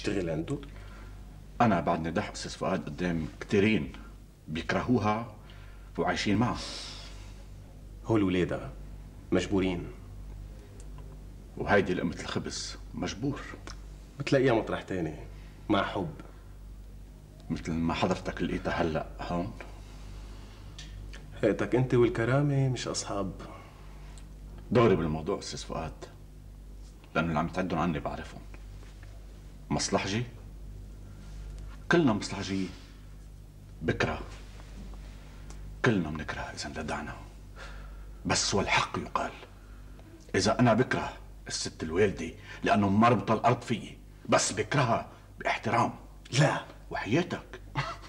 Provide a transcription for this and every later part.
بتشتغل عنده؟ أنا بعدني دح أستاذ فؤاد قدام كتيرين بيكرهوها وعايشين معها. هول ولادها مجبورين، وهيدي لقمة الخبز مجبور. بتلاقيها مطرح تاني مع حب، مثل ما حضرتك لقيتها هلأ هون. هيئتك انت والكرامة مش أصحاب. دغري بالموضوع أستاذ فؤاد، لأنه اللي عم تعدهم عني بعرفهم. مصلحجي، كلنا مصلحجي، بكره، كلنا بنكره إذا اندلعنا، بس والحق يقال، إذا أنا بكره الست الوالدة لأنه مربطة الأرض فيي، بس بكرهها باحترام. لا وحياتك.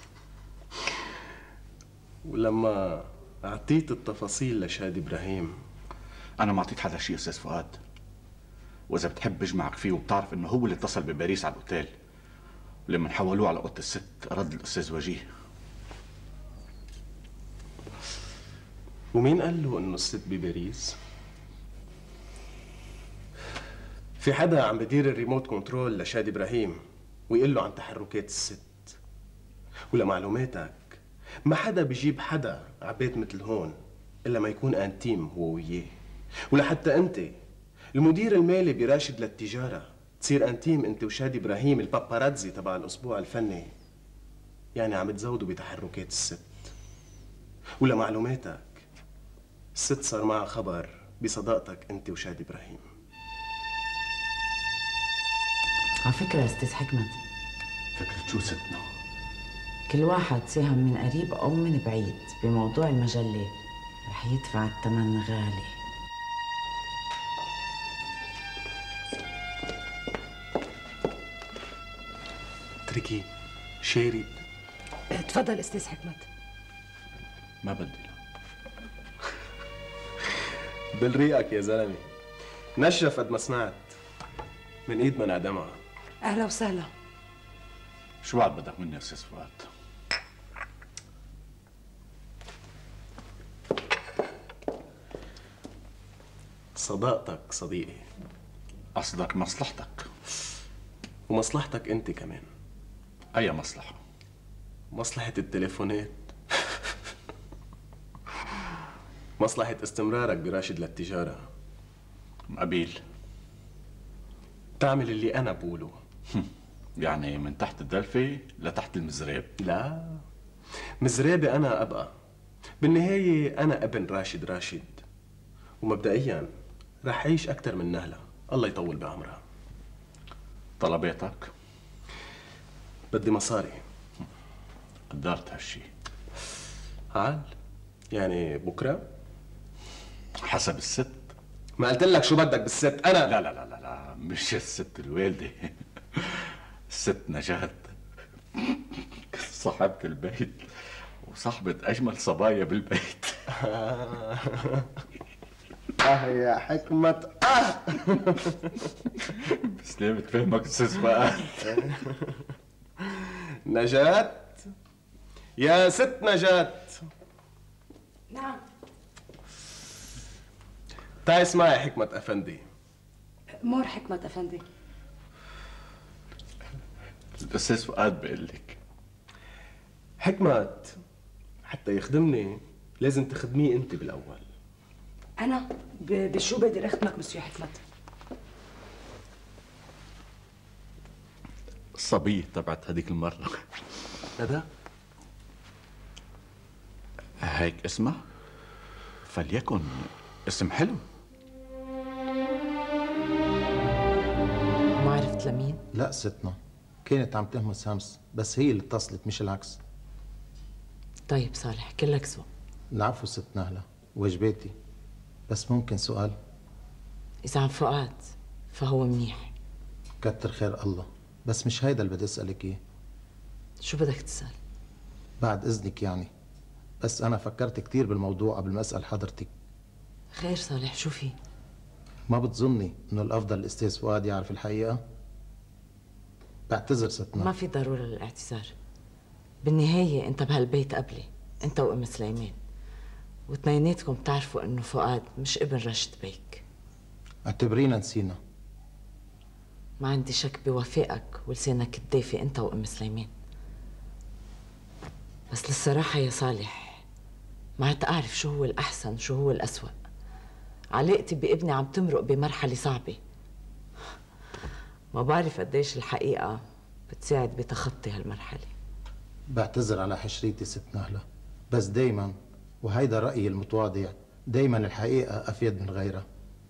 ولما أعطيت التفاصيل لشادي إبراهيم، أنا ما أعطيت حدا شيء أستاذ فؤاد، وإذا بتحب بجمعك فيه، وبتعرف إنه هو اللي اتصل بباريس على الأوتيل، ولما حولوه على أوضة الست رد الأستاذ وجيه. ومين قال له إنه الست بباريس؟ في حدا عم بدير الريموت كنترول لشادي إبراهيم ويقول له عن تحركات الست. ولمعلوماتك ما حدا بيجيب حدا عبيت مثل هون إلا ما يكون أنتيم هو وياه. ولحتى أنت المدير المالي براشد للتجارة تصير أنتيم أنت وشادي إبراهيم الباباراتزي تبع الأسبوع الفني، يعني عم تزودوا بتحركات الست. ولمعلوماتك الست صار معها خبر بصداقتك أنت وشادي إبراهيم. على فكرة يا أستاذ حكمت، فكرة شو ستنا؟ كل واحد ساهم من قريب أو من بعيد بموضوع المجلة رح يدفع الثمن غالي. اتركي شارد. تفضل أستاذ حكمت. ما بدي لا. بالريقك يا زلمة، نشف قد ما سمعت من ايد ما نعدمها. أهلا وسهلا. شو بعد بدك مني يا أستاذ فؤاد؟ صداقتك صديقي. قصدك مصلحتك. ومصلحتك انت كمان. أي مصلحة؟ مصلحة التليفونات. مصلحة استمرارك براشد للتجارة. قبيل. تعمل اللي أنا بقوله. يعني من تحت الدلفة لتحت المزراب. لا، مزرابي أنا أبقى. بالنهاية أنا ابن راشد، ومبدئيا رح أعيش أكثر من نهلة، الله يطول بعمرها. طلباتك؟ بدي مصاري. قدرت هالشي. عال؟ يعني بكرة؟ حسب الست. ما قلت لك شو بدك بالست أنا؟ لا لا لا لا لا، مش الست الوالدة. الست نجاة، صاحبة البيت وصاحبة أجمل صبايا بالبيت. يا حكمة بسلامة فهمك أستاذ فؤاد. نجاة، يا ست نجاة. نعم. تعي اسمعي يا حكمة أفندي. مور حكمة أفندي. الأستاذ فؤاد بقول لك. حكمة حتى يخدمني لازم تخدميه أنت بالأول. أنا بشو بقدر أخدمك مسيو حكمت؟ الصبية تبعت هذيك المرة. ندى؟ هيك اسمها؟ فليكن اسم حلو. ما عرفت لمين؟ لا ستنا، كانت عم تهمس همس، بس هي اللي اتصلت مش العكس. طيب صالح، كلك ذوق. العفو ست نهلة، واجباتي. بس ممكن سؤال؟ إذا عن فؤاد فهو منيح. كتر خير الله، بس مش هيدا اللي بدي اسألك اياه. شو بدك تسأل؟ بعد إذنك يعني، بس أنا فكرت كتير بالموضوع قبل ما أسأل حضرتك. خير صالح، شو في؟ ما بتظني إنه الأفضل الأستاذ فؤاد يعرف الحقيقة؟ بعتذر ستنا. ما في ضرورة للاعتذار. بالنهاية أنت بهالبيت قبلي، أنت وأم سليمان، واثنيناتكم بتعرفوا إنه فؤاد مش ابن رشد بيك. اعتبرينا نسينا. ما عندي شك بوفائك ولسانك الدافي انت وام سليمان. بس للصراحة يا صالح ما عاد أعرف شو هو الأحسن شو هو الأسوأ. علاقتي بابني عم تمرق بمرحلة صعبة، ما بعرف قديش الحقيقة بتساعد بتخطي هالمرحلة. بعتذر على حشريتي ست نهلة، بس دايما وهيدا رأيي المتواضع، دايما الحقيقة أفيد من غيرها.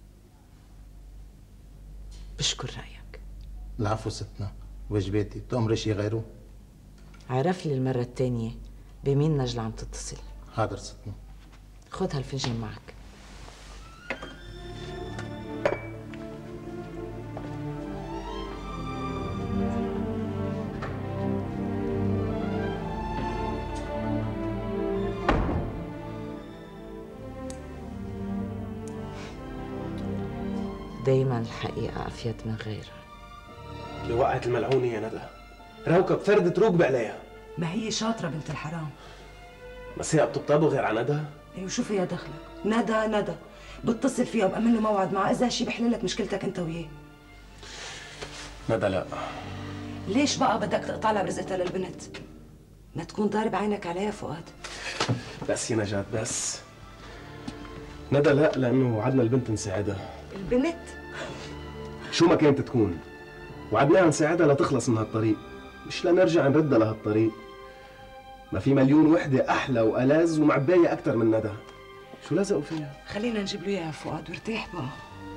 بشكر رأيك. العفو ستنا، واجباتي تأمري شي غيره؟ عرف لي المرة التانية بمين نجلة عم تتصل. حاضر ستنا. خد هالفنجان معك. دايما الحقيقة أفيد من غيرها. اللي وقعت الملعونة يا ندى روكب فردة ركبة عليها. ما هي شاطرة بنت الحرام. بس هي بتطبطبوا غير على ندى؟ ايه وشو فيها دخلك؟ ندى بتصل فيها وبأمن له موعد معها، إذا شي بحل لك مشكلتك أنت وياه. ندى لا. ليش بقى بدك تقطع لها برزقتها للبنت؟ ما تكون ضارب عينك عليها فؤاد. بس يا نجاة بس. ندى لا، لأنه وعدنا البنت نساعدها. البنت؟ شو ما كانت تكون وعدناها نساعدها لتخلص من هالطريق، مش لنرجع نردها لهالطريق. ما في مليون وحدة أحلى وألذ ومعباية أكتر من ندى. شو لزقوا فيها؟ خلينا نجيب له اياها فؤاد وارتاح بقى.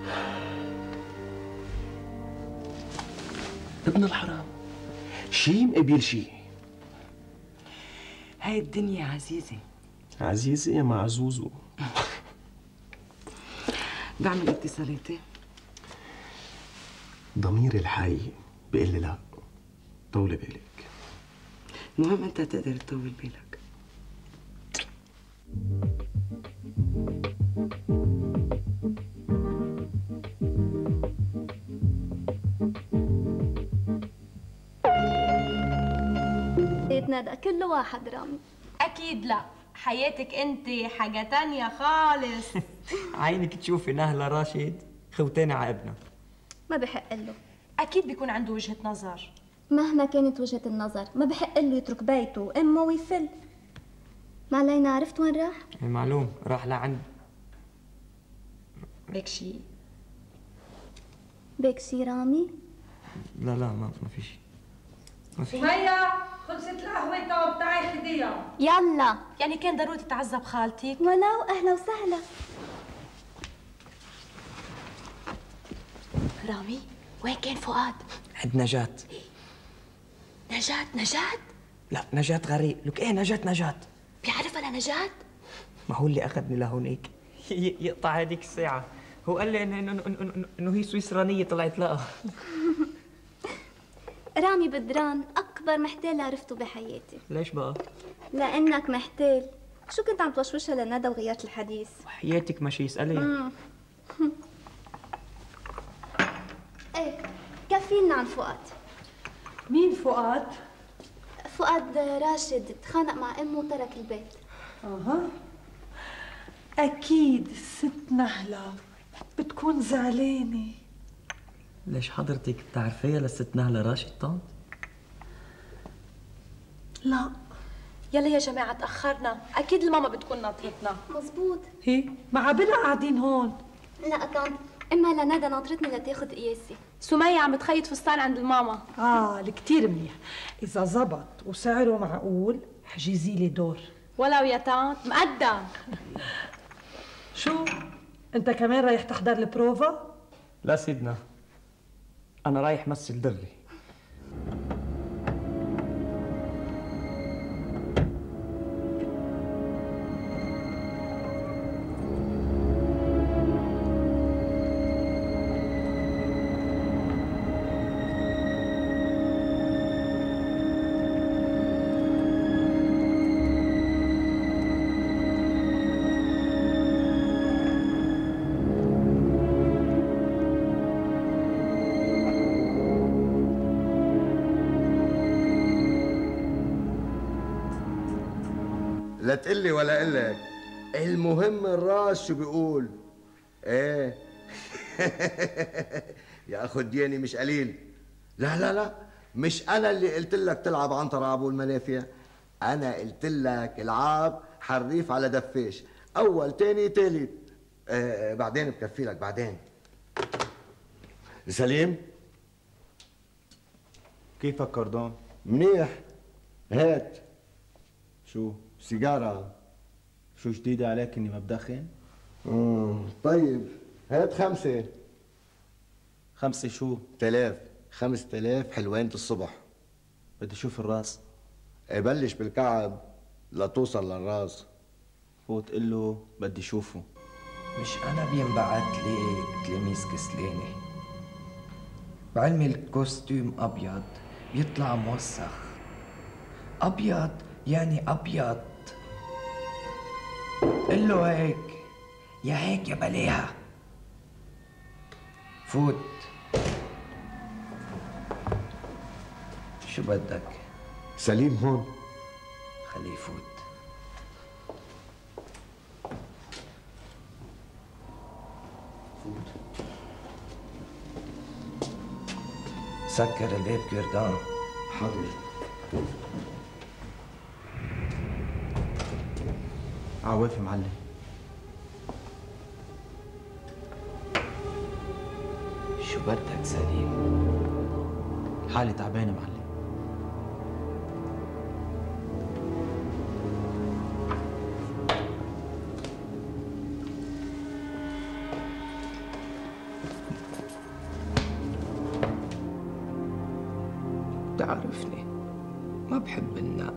ابن الحرام شي مقابل شي. هاي الدنيا عزيزة. عزيزة يا معزوزو. بعمل اتصالاتي. ضميري الحي بيقول لي لا، طولي بالك. المهم انت تقدر تطول بالك. ندى كل واحد رامي. اكيد لا، حياتك انت حاجه تانية خالص. عينك تشوفي نهلة راشد خوتانة على ابنها. ما بحق له. اكيد بيكون عنده وجهه نظر. مهما كانت وجهة النظر ما بحق له يترك بيته وامه ويفل. ما علينا. عرفت وين راح؟ معلوم راح لعند بك شي. بيك شي رامي؟ لا ما في شيء. سمية خلصت القهوة تو بتاعي خديها. يلا. يعني كان ضروري تتعذب خالتك؟ ولو. اهلا وسهلا. رامي وين كان فؤاد؟ عند نجاة. نجاة؟ لا نجاة غريب. لك ايه نجاة بيعرفها لنجاة؟ ما هو اللي اخذني لهونيك يقطع هذيك الساعة. هو قال لي انه هي سويسرانية طلعت لها. رامي بدران اكبر محتال عرفته بحياتي. ليش بقى؟ لانك محتال. شو كنت عم توشوشها لندى وغيرت الحديث؟ وحياتك ماشي يسألي. ايه كفيلنا عن فؤاد. مين فؤاد؟ فؤاد راشد تخانق مع امه وترك البيت. أكيد ست نهلة بتكون زعلانة. ليش حضرتك بتعرفيها لست نهلة راشد طنط؟ لا. يلا يا جماعه تاخرنا، اكيد الماما بتكون ناطرتنا. مزبوط. هي مع عبلة قاعدين هون. لا طنط، اما لندى ناطرتني لتاخذ قياسي. سمية عم تخيط فستان عند الماما. كتير منيح. إذا زبط وسعره معقول حجزي لي دور. ولو يا طنط مقدم. شو؟ أنت كمان رايح تحضر البروفا؟ لا سيدنا، أنا رايح مثل دري. لا تقلي ولا قلك، المهم الراس شو بيقول. ايه يا اخو الدياني مش قليل. لا لا لا، مش انا اللي قلت لك تلعب عنتر ابو المنافع، انا قلت لك العاب حريف على دفاش، اول تاني تالت. بعدين بكفي لك بعدين. سليم كيفك كردون؟ منيح. هات شو؟ سيجارة. شو جديدة عليك اني ما بدخن؟ طيب هات 5. 5 شو؟ 5000 حلوين الصبح. بدي اشوف الراس. بلش بالكعب لتوصل للراس. فوت قل له بدي اشوفه. مش أنا بينبعت لي تلاميذ كسلانة، بعلمي الكوستيوم أبيض بيطلع موسخ. أبيض يعني أبيض. قل له هيك يا هيك يا بلاها. فوت. شو بدك؟ سليم هون. خليه يفوت. سكر الباب كردان. حاضر. عوافي معلم. شو بدك سليم؟ حالي تعبانة معلم. تعرفني ما بحب النق.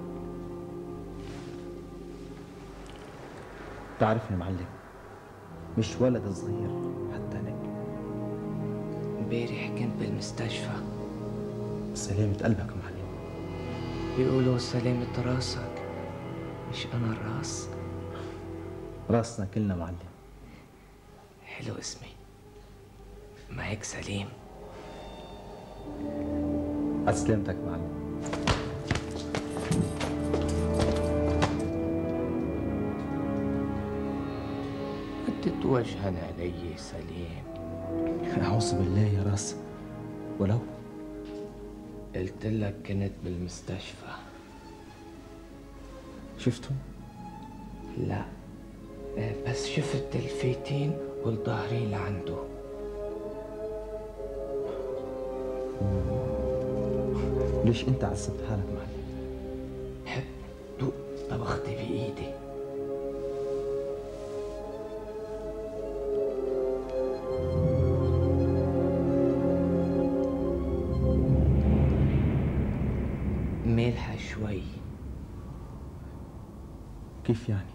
تعرفني معلم، مش ولد صغير حتى انا. امبارح كنت بالمستشفى. سلامة قلبك معلم. بيقولوا سلامة راسك، مش أنا الراس. راسنا كلنا معلم. حلو اسمي، ما هيك سليم. عسلامتك معلم. تتوجهن علي سليم. أعوذ بالله يا راس. ولو قلت لك كنت بالمستشفى. شفته؟ لا، بس شفت الفيتين والظاهرين لعنده. ليش انت عذبت حالك معلم؟ حب دوق طبختي بايدي. مالحة شوي. كيف يعني؟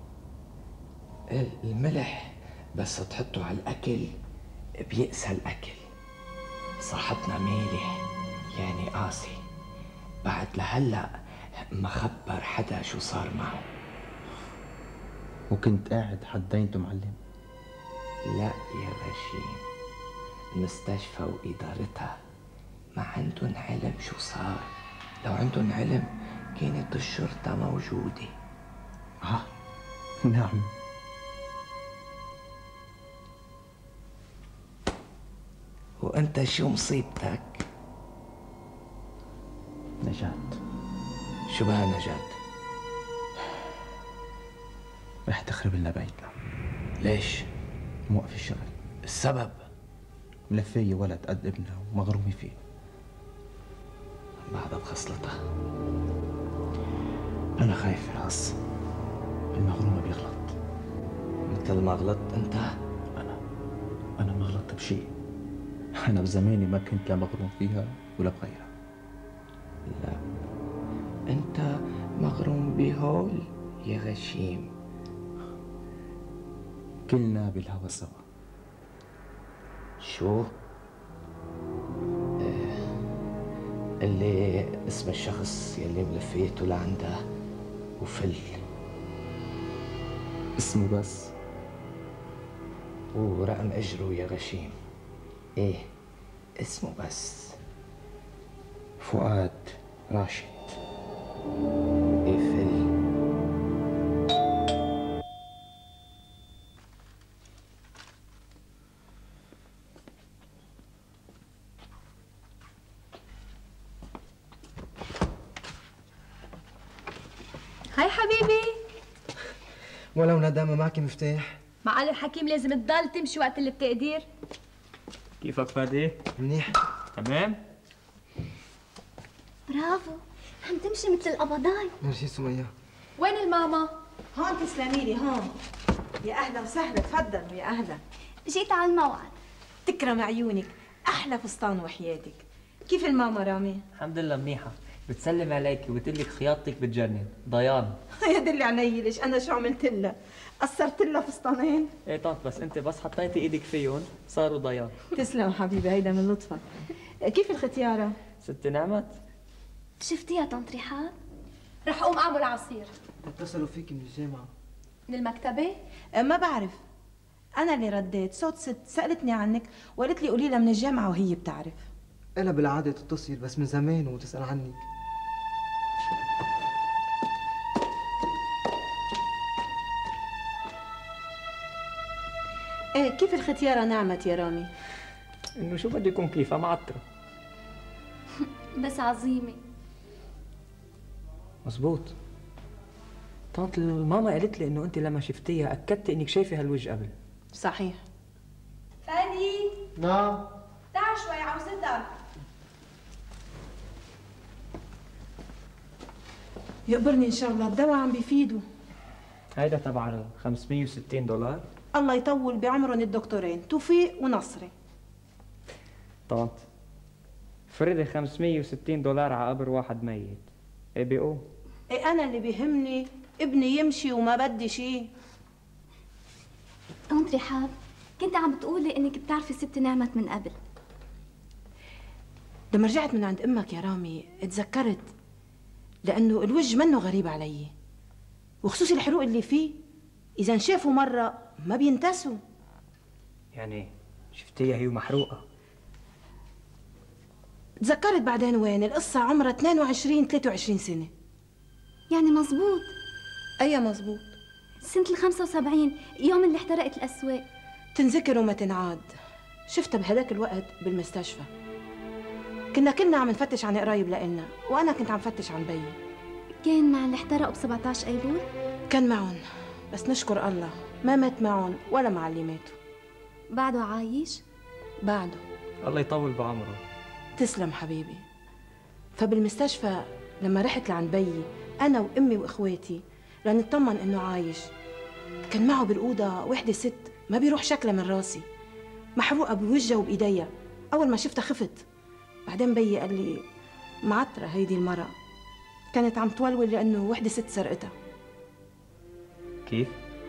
الملح بس تحطه على الأكل بيقسى الأكل. صاحبنا مالح يعني قاسي. بعد لهلأ ما خبر حدا شو صار معه. وكنت قاعد حدينته معلم؟ لا يا غشيم، المستشفى وإدارتها ما عندهم علم شو صار. لو عندهم علم كانت الشرطة موجودة. نعم. وأنت شو مصيبتك؟ نجاة. شو بها نجاة؟ رح تخرب لنا بيتنا. ليش؟ موقف الشغل. السبب؟ ملفية ولد قد ابنها ومغرومة فيه. بعدها بخصلتها. أنا خايف راس. المغرومة بيغلط. مثل ما غلطت أنت؟ أنا ما غلطت بشيء. أنا بزماني ما كنت لا مغروم فيها ولا بغيرها. لا، أنت مغروم بهول يا غشيم. كلنا بالهوى سوا. شو؟ اللي اسم الشخص يلي ملفيته لعنده وفل. اسمه بس؟ ورقم اجره يا غشيم. ايه اسمه بس. فؤاد راشد. ايه فل. هاي حبيبي. ولو ندامة معك مفتاح. معالي الحكيم لازم تضل تمشي وقت اللي بتقدر. كيفك فادي؟ منيح. تمام؟ برافو، عم تمشي مثل القبضاي. ميرسي سمية. وين الماما؟ هون تسلمي لي هون. يا اهلا وسهلا، تفضلوا يا اهلا. جيت على الموعد. تكرم عيونك، احلى فستان وحياتك. كيف الماما رامي؟ الحمد لله منيحة، بتسلم عليك وبتقول لك خياطتك بتجنن، ضيان. يا دلي علي، ليش انا شو عملت لها؟ قصرت لها فستانين؟ ايه طنط، بس انت بس حطيتي ايدك فيهم صاروا ضيان. تسلم حبيبي، هيدا من لطفك. كيف الختيارة؟ ست نعمت؟ شفتيها طنط رحاب؟ رح اقوم اعمل عصير. اتصلوا فيك من الجامعة. من المكتبة؟ ما بعرف. أنا اللي رديت، صوت ست سألتني عنك وقالت لي قولي لها من الجامعة وهي بتعرف. إلا بالعادة تتصل بس من زمان وتسأل عنك. ايه كيف الختيارة نعمت يا رامي؟ انه شو بده يكون كيفها معطرة. بس عظيمة. مزبوط. طنط الماما قالت لي انه انت لما شفتيها اكدتي انك شايفه هالوجه قبل. صحيح. فادي نعم. تعال شوي عاوزتك. يقبرني ان شاء الله، الدواء عم بيفيدوا. هيدا تبع ال $560. الله يطول بعمرهم الدكتورين توفيق ونصري. طنط فرضي $560 على قبر واحد ميت، ايه بيقوم؟ ايه انا اللي بيهمني ابني يمشي وما بدي شيء. طنط رحاب، كنت عم بتقولي انك بتعرفي ست نعمت من قبل. لما رجعت من عند امك يا رامي اتذكرت، لانه الوجه منه غريب علي، وخصوصي الحروق اللي فيه اذا انشافوا مره ما بينتسوا. يعني شفتيها هي محروقه؟ تذكرت بعدين وين القصه عمرها 22 23 سنه. يعني مزبوط. ايه مزبوط. سنة ال75 يوم اللي احترقت الأسواق. تنذكر وما تنعاد. شفتها بهداك الوقت بالمستشفى. كنا كلنا عم نفتش عن قرايب لإلنا، وأنا كنت عم فتش عن بيي. كان مع اللي احترقوا ب 17 أيلول؟ كان معهم، بس نشكر الله ما مات معهم ولا مع اللي ماتوا. بعده عايش؟ بعده. الله يطول بعمره. تسلم حبيبي. فبالمستشفى لما رحت لعند بيي أنا وأمي وإخواتي لنطمن إنه عايش، كان معه بالأوضة وحدة ست ما بيروح شكلها من راسي، محروقة بوجهها وبإيديها. أول ما شفتها خفت، بعدين بيي قال لي معطرة هيدي المرة، كانت عم تولول لأنه وحدة ست سرقتها. كيف؟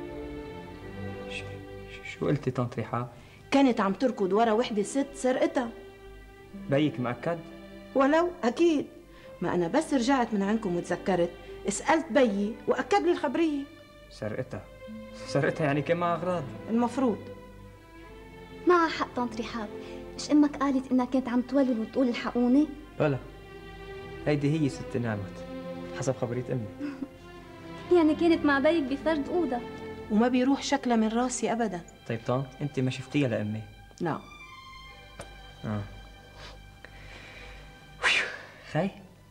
شو قلتي طنط ريحة؟ كانت عم تركض ورا وحدة ست سرقتها. بيك مأكد؟ ولو أكيد، ما أنا بس رجعت من عندكم وتذكرت سألت بيي وأكد لي الخبرية. سرقتها يعني كان معها أغراض؟ المفروض. معها حق طنط رحاب، مش أمك قالت إنها كانت عم تولل وتقول الحقوني؟ بلا، هيدي هي ست نعمت حسب خبرية أمي. يعني كانت مع بيك بفرد أوضة وما بيروح شكلها من راسي أبدا. طيب طنط أنت ما شفتيها لأمي؟ لا. خي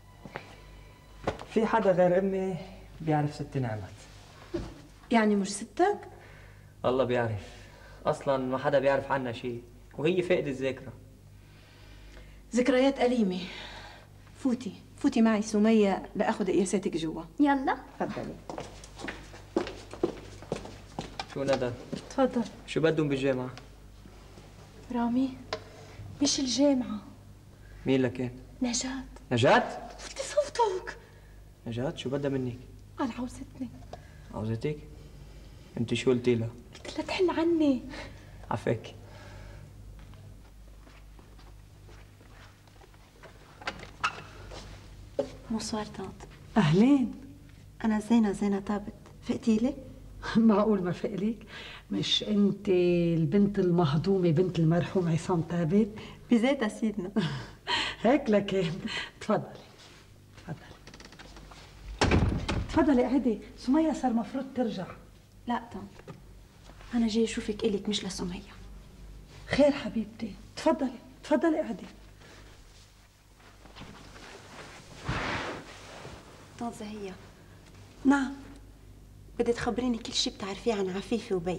في حدا غير أمي بيعرف ست نعمت؟ يعني مش ستك؟ الله بيعرف، أصلا ما حدا بيعرف عنها شيء، وهي فاقدة الذاكرة. ذكريات أليمة. فوتي معي سمية لأخذ قياساتك جوا. يلا تفضلي. شو ندى؟ تفضل. شو بدهم بالجامعة؟ رامي مش الجامعة. مين لكن؟ نجاة. فتي صوتك. نجاة شو بدها منك؟ قال عاوزتني. عاوزتك؟ انت شو قلتي لها؟ قلت لها تحل عني. عفاك. بونسوار طنط. أهلين. أنا زينة ثابت، فقتي لي؟ معقول ما فقليك؟ مش أنت البنت المهضومة بنت المرحوم عصام ثابت؟ بذاتها سيدنا. هيك لكن تفضلي تفضلي قعدي. سمية صار مفروض ترجع. لا طنط، أنا جاي أشوفك إلك مش لسمية. خير حبيبتي، تفضلي قعدي. طنط زهية، نعم، بدي تخبريني كل شي بتعرفيه عن عفيفة وبي.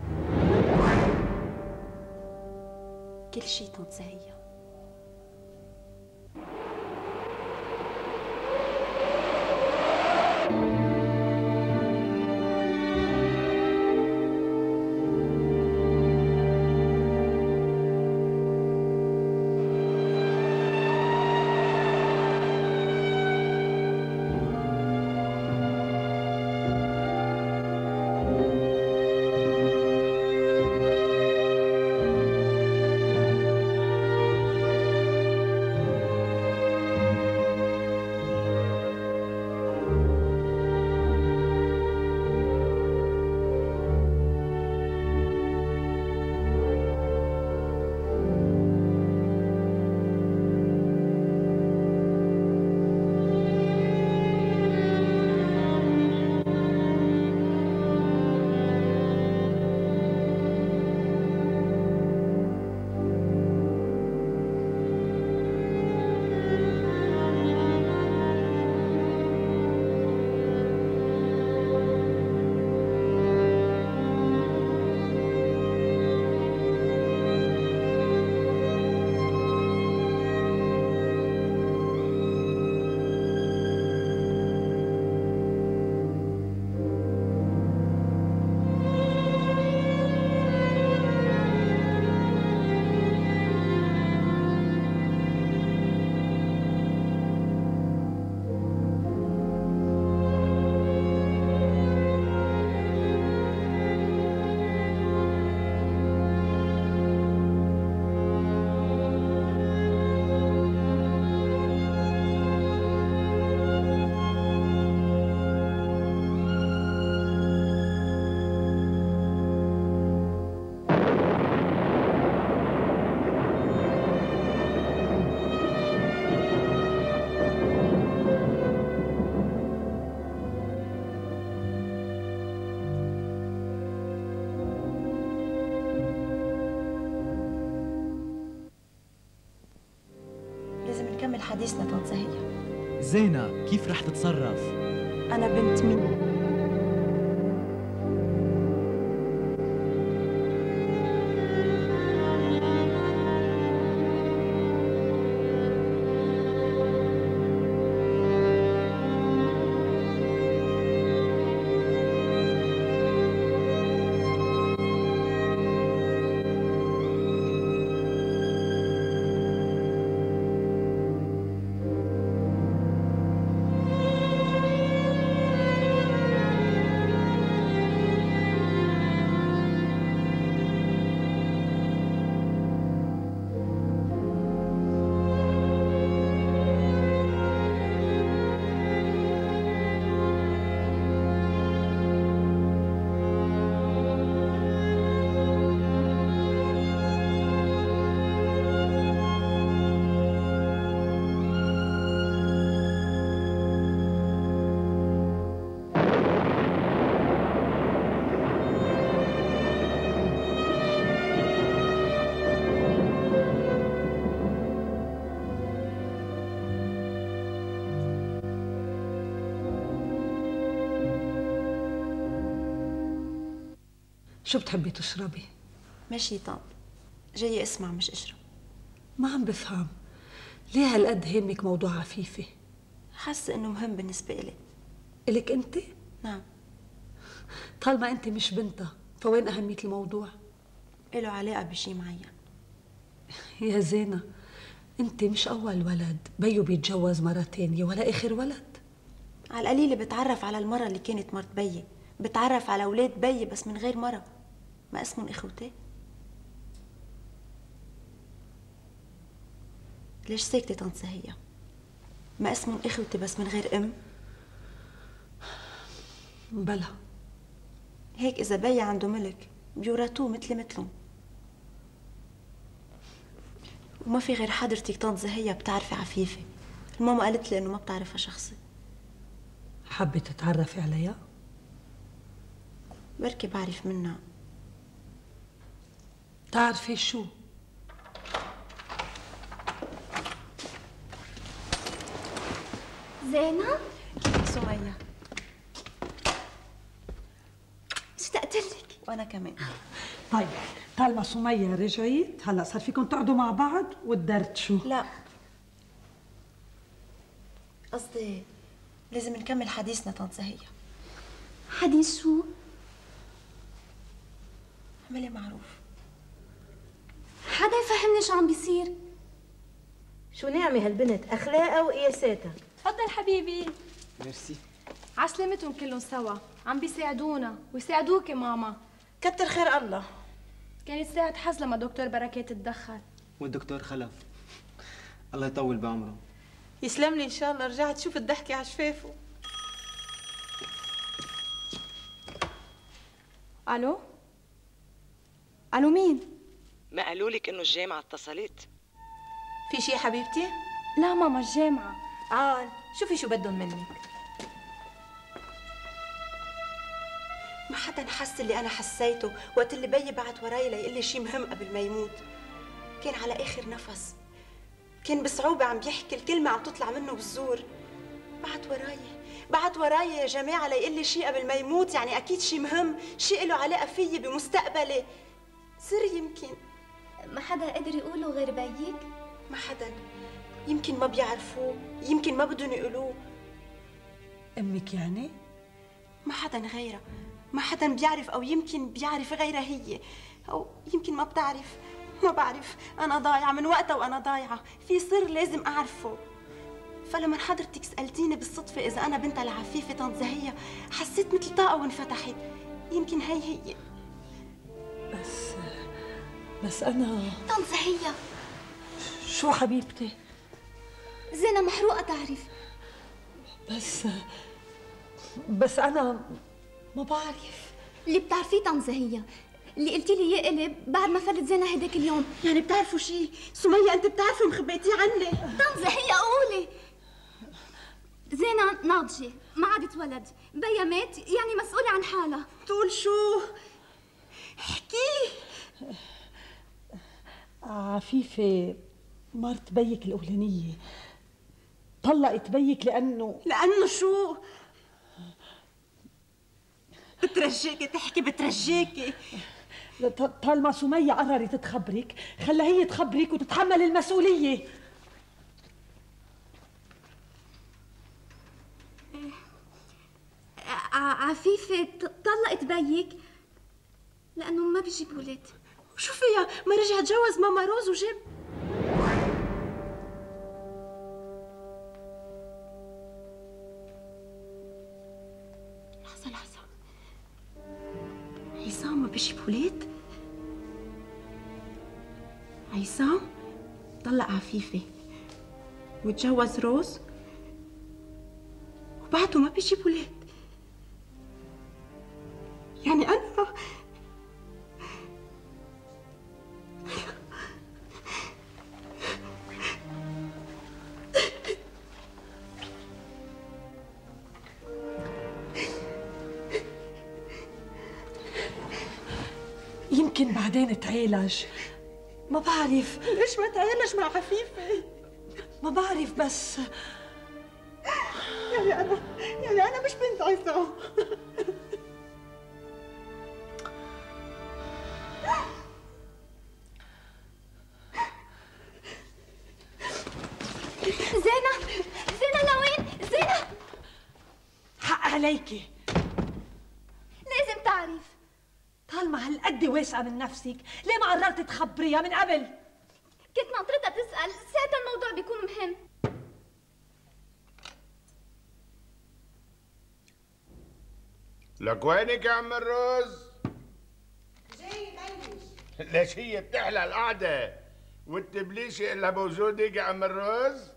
كل شي طنط زهية. نكمل حديثنا طنط زهية. زينة، كيف رح تتصرف؟ أنا بنت مين؟ شو بتحبي تشربي؟ ماشي طنط، جاي اسمع مش اشرب. ما عم بفهم، ليه هالقد هامك موضوع عفيفة؟ حاسة انه مهم بالنسبة إلي. إلك انت؟ نعم. طالما انت مش بنتها، فوين أهمية الموضوع؟ إله علاقة بشي معين. يا زينة، انت مش أول ولد بيو بيتجوز مرة تانية ولا آخر ولد. على القليلة بتعرف على المرة اللي كانت مرت بيي، بتعرف على أولاد بيي بس من غير مرة. ما اسمهم إخوتي؟ ليش ساكتة طنط زهية؟ ما اسمهم إخوتي بس من غير أم؟ بلا. هيك إذا بيي عنده ملك بيورثوه مثلهم. وما في غير حضرتك طنط زهية بتعرفي عفيفة. الماما قالت لي إنه ما بتعرفها شخصي. حابة تتعرفي عليها؟ بركي بعرف منها. تعرفي شو؟ زينة؟ كيفك سمية؟ وانا كمان. طيب طالما سمية رجعت هلا صار فيكم تقعدوا مع بعض وتدردشوا. لا، قصدي لازم نكمل حديثنا طنط زهية. حديث شو؟ اعملي معروف. حدا يفهمني شو عم بيصير؟ شو نعمة هالبنت، أخلاقها وقياساتها. تفضل حبيبي. ميرسي. عسلامتهم كلهم سوا، عم بيساعدونا ويساعدوك ماما. كتر خير الله. كانت ساعة حظ لما دكتور بركات تدخل. والدكتور خلف، الله يطول بعمره. يسلم لي إن شاء الله رجعت تشوف الضحكة على شفافه. الو؟ الو مين؟ ما قالوا لك انه الجامعة اتصلت؟ في شي حبيبتي؟ لا ماما الجامعة. شوفي شو بدهم منك. ما حدا حس اللي انا حسيته وقت اللي بيي بعت وراي ليقول لي شي مهم قبل ما يموت. كان على اخر نفس، كان بصعوبة عم بيحكي الكلمة عم تطلع منه بالزور. بعت وراي يا جماعة ليقول لي شي قبل ما يموت، يعني اكيد شي مهم، شي له علاقة فيي بمستقبلي، سر يمكن. ما حدا قدر يقوله غير بيك؟ ما حدا، يمكن ما بيعرفوه، يمكن ما بدهم يقولوه. امك يعني؟ ما حدا غيرها، ما حدا بيعرف، او يمكن بيعرف غيرها هي، او يمكن ما بتعرف. ما بعرف، انا ضايعه من وقتها وانا ضايعه، في سر لازم اعرفه. فلما حضرتك سالتيني بالصدفه اذا انا بنت العفيفه طنط زهية، حسيت مثل طاقه وانفتحت، يمكن هي. بس انا طنط زهية. شو حبيبتي؟ زينة محروقة تعرف. بس انا ما بعرف. اللي بتعرفيه طنط زهية، اللي قلتي لي يقلب بعد ما فلت زينة هداك اليوم. يعني بتعرفوا شيء؟ سمية انت بتعرفي ومخبيتيه عني. طنط زهية قولي. زينة ناضجة، ما عادت ولد، بيا مات، يعني مسؤولة عن حالها. تقول شو؟ احكي. عفيفة مرت بيك الأولانية طلقت بيك لأنه شو؟ بترجاكي تحكي، بترجاكي. طالما سمية قررت تخبرك خلها هي تخبرك وتتحمل المسؤولية. عفيفة طلقت بيك لأنه ما بيجيب ولاد. شو فيها؟ ما رجع تجوز ماما روز وجاب. لحظة، عصام ما بيجيب ولاد؟ عصام طلق عفيفة وتجوز روز وبعده ما بيجيب ولاد، يعني أنا يمكن بعدين تعالج، ما بعرف. ليش ما تعالج مع عفيفة؟ ما بعرف بس يعني أنا مش بنت عصام. زينة لوين؟ زينة حق عليكي، لازم تعرف. طالما هالقد واسعة من نفسك ليه ما قررت تخبريها من قبل؟ كنت ناطرتها تسأل، ساعتها الموضوع بيكون مهم. لك وينك يا عم الرز؟ جاي بلش. ليش هي بتحلى القعدة والتبليشة إلا بوجودك يا عم الرز؟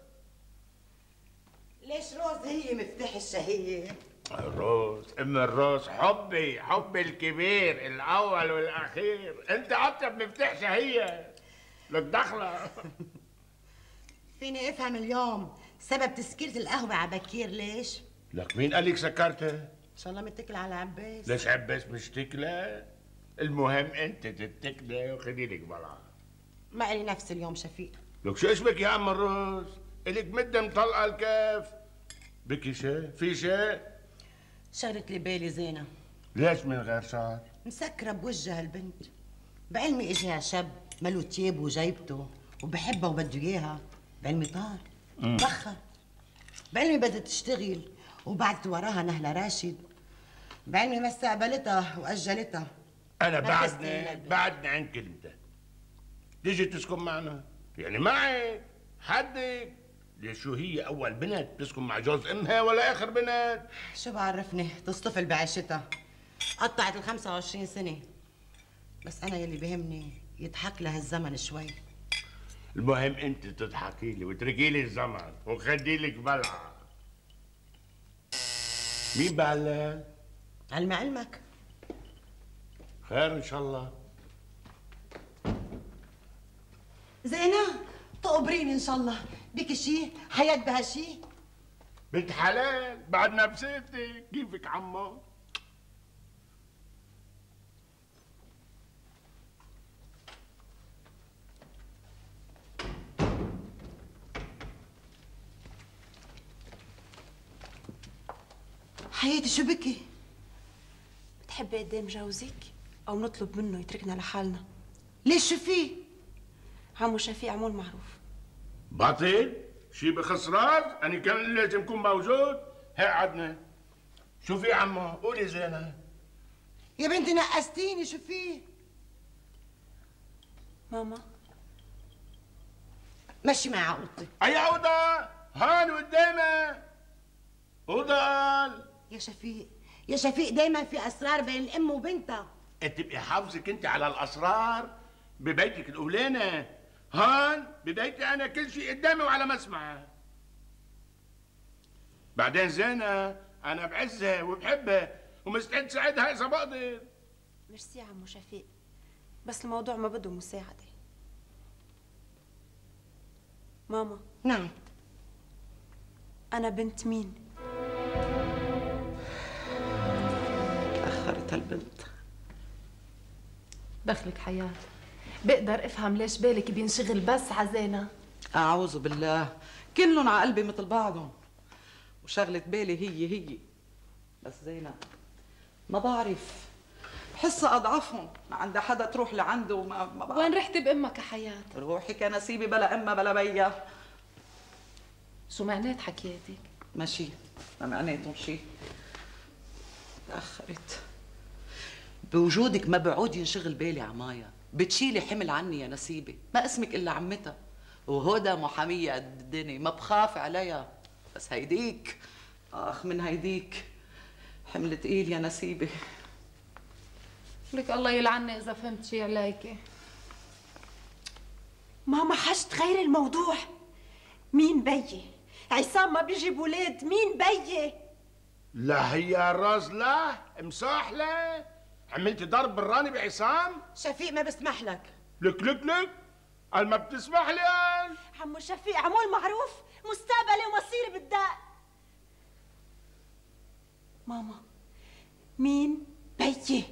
ليش روز هي مفتاح الشهية؟ الروز ام الروز، حبي الكبير الاول والاخير، انت اطيب مفتاح شهية لك دخله. فيني افهم اليوم سبب تسكيرة القهوة على بكير ليش؟ لك مين قال لك سكرتها؟ ان شاء الله متكلة على عباس. ليش عباس مش تكلة؟ المهم انت تتكلة وخدي لك بلعة. ما إلي نفس اليوم شفيق. لك شو اسمك يا عم الروز؟ الك مدة مطلقة الكاف. بكي شيء؟ في شيء؟ شغلت لي بالي زينة. ليش من غير شعر؟ مسكرة بوجه البنت. بعلمي اجاها شاب ملو تياب وجايبته وبحبها وبده اياها. بعلمي طار بخر. بعلمي بدها تشتغل وبعدت وراها نهلة راشد. بعلمي ما استقبلتها واجلتها. انا بعدني عن كلمتك. تيجي تسكن معنا يعني معي حدك. ليش شو هي اول بنت تسكن مع جوز امها ولا اخر بنت؟ شو بعرفني تصطفل بعيشتها. قطعت ال 25 سنة. بس أنا يلي بهمني يضحك لها الزمن شوي. المهم أنت تضحكي لي وتركي لي الزمن وخدي لك بلعة. مين بعلال؟ علم علمك. خير إن شاء الله. زينة تقبريني إن شاء الله. بك شي؟ حياة بها شي؟ بنت حلال بعد ما بسيتي. كيفك عمو؟ حياتي شو بكي؟ بتحبي قدام جوزك او نطلب منه يتركنا لحالنا؟ ليش شو في؟ عمو شفيق عمول معروف. باطل؟ شي بخص راس؟ أنا كان لازم يكون موجود. هي عدنا. شو في عمو؟ قولي زينة. يا بنتي نقستيني شو في؟ ماما مشي معي عقوطتي. أي عقدة؟ هان قدامك. وضل يا شفيق يا شفيق دايما في اسرار بين الام وبنتها. تبقي حافظك انت على الاسرار ببيتك الاولاني. هان ببيتي انا كل شيء قدامي وعلى مسمعها. بعدين زينة انا بعزها وبحبها ومستعد ساعدها اذا بقدر. ميرسي يا عمو شفيق، بس الموضوع ما بده مساعدة. ماما. نعم. أنا بنت مين؟ أخرت البنت. دخلك حياة. بقدر افهم ليش بالك بينشغل بس عزينة. أعوذ بالله، كلهم على قلبي مثل بعضهم وشغلة بالي هي بس زينب ما بعرف، بحسها أضعفهم، ما عندها حدا تروح لعنده وما بعرف. وين رحتي بأمك يا حياة؟ روحي كنسيبي بلا أمها بلا بيا. شو معنات حكياتك؟ ماشي ما معناتهم شي. تأخرت بوجودك، ما بعود ينشغل بالي عمايا، بتشيلي حمل عني يا نسيبة، ما اسمك إلا عمتها، وهدى محامية قد الدنيا ما بخاف عليها، بس هيديك آخ من هيديك حمل تقيل يا نسيبة. لك الله يلعني إذا فهمت شي عليكي. ماما حشت غير الموضوع. مين بيي؟ عصام ما بيجيب ولاد، مين بيي؟ لا هي الراس لا مساح لا. عملتي ضرب بالراني بعصام؟ شفيق ما بسمح لك. لك قال ما بتسمح لي قال. عمو شفيق عمول معروف، مستقبلي ومصيري بالدق. ماما مين بيي؟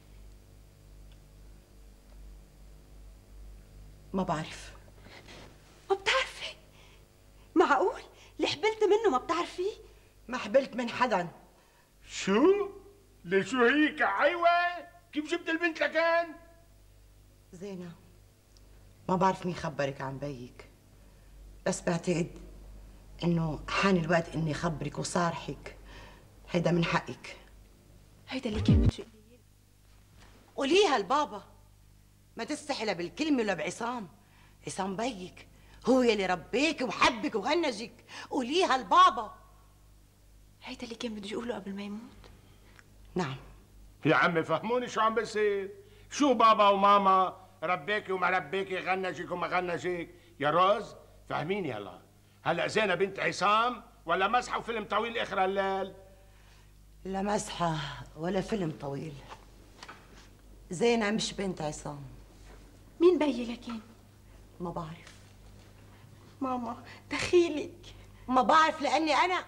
ما بعرف. ما بتعرفي؟ معقول؟ اللي حبلت منه ما بتعرفيه؟ ما حبلت من حدا. شو؟ لشو هيك عيوة؟ كيف جبت البنت لكان؟ زينة ما بعرف مين خبرك عن بيك، بس بعتقد انه حان الوقت اني خبرك وصارحك. هيدا من حقك. هيدا اللي كان بدي قوليها لبابا، ما تستحي لا بالكلمة ولا بعصام. عصام بيك هو يلي ربيك وحبك وغنجك. قوليها لبابا. هيدا اللي كان بده يقوله قبل ما يموت. نعم. يا عمي فهموني شو عم بصير؟ شو بابا وماما ربيكي وما ربيكي، غنجك وما غنجك؟ يا روز فهميني هلا زينة بنت عصام ولا مسحة وفيلم طويل اخر الليل؟ لا مسحة ولا فيلم طويل. زينة مش بنت عصام. مين بيي لكن؟ ما بعرف. ماما دخيلك. ما بعرف لاني انا.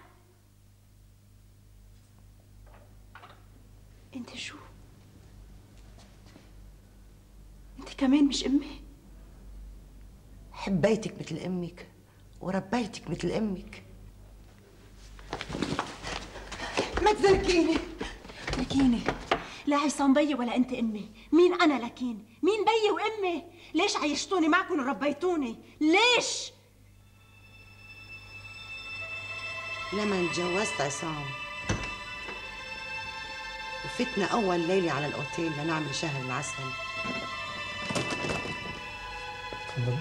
انت شو؟ انت كمان مش امي؟ حبيتك مثل امك وربيتك مثل امك. ما تزركيني. لكيني لا عصام بيي ولا انت امي. مين انا لكن؟ مين بيي وامي؟ ليش عيشتوني معكم وربيتوني؟ ليش؟ لما اتجوزت عصام وفتنا اول ليله على الاوتيل لنعمل شهر العسل. تفضلي.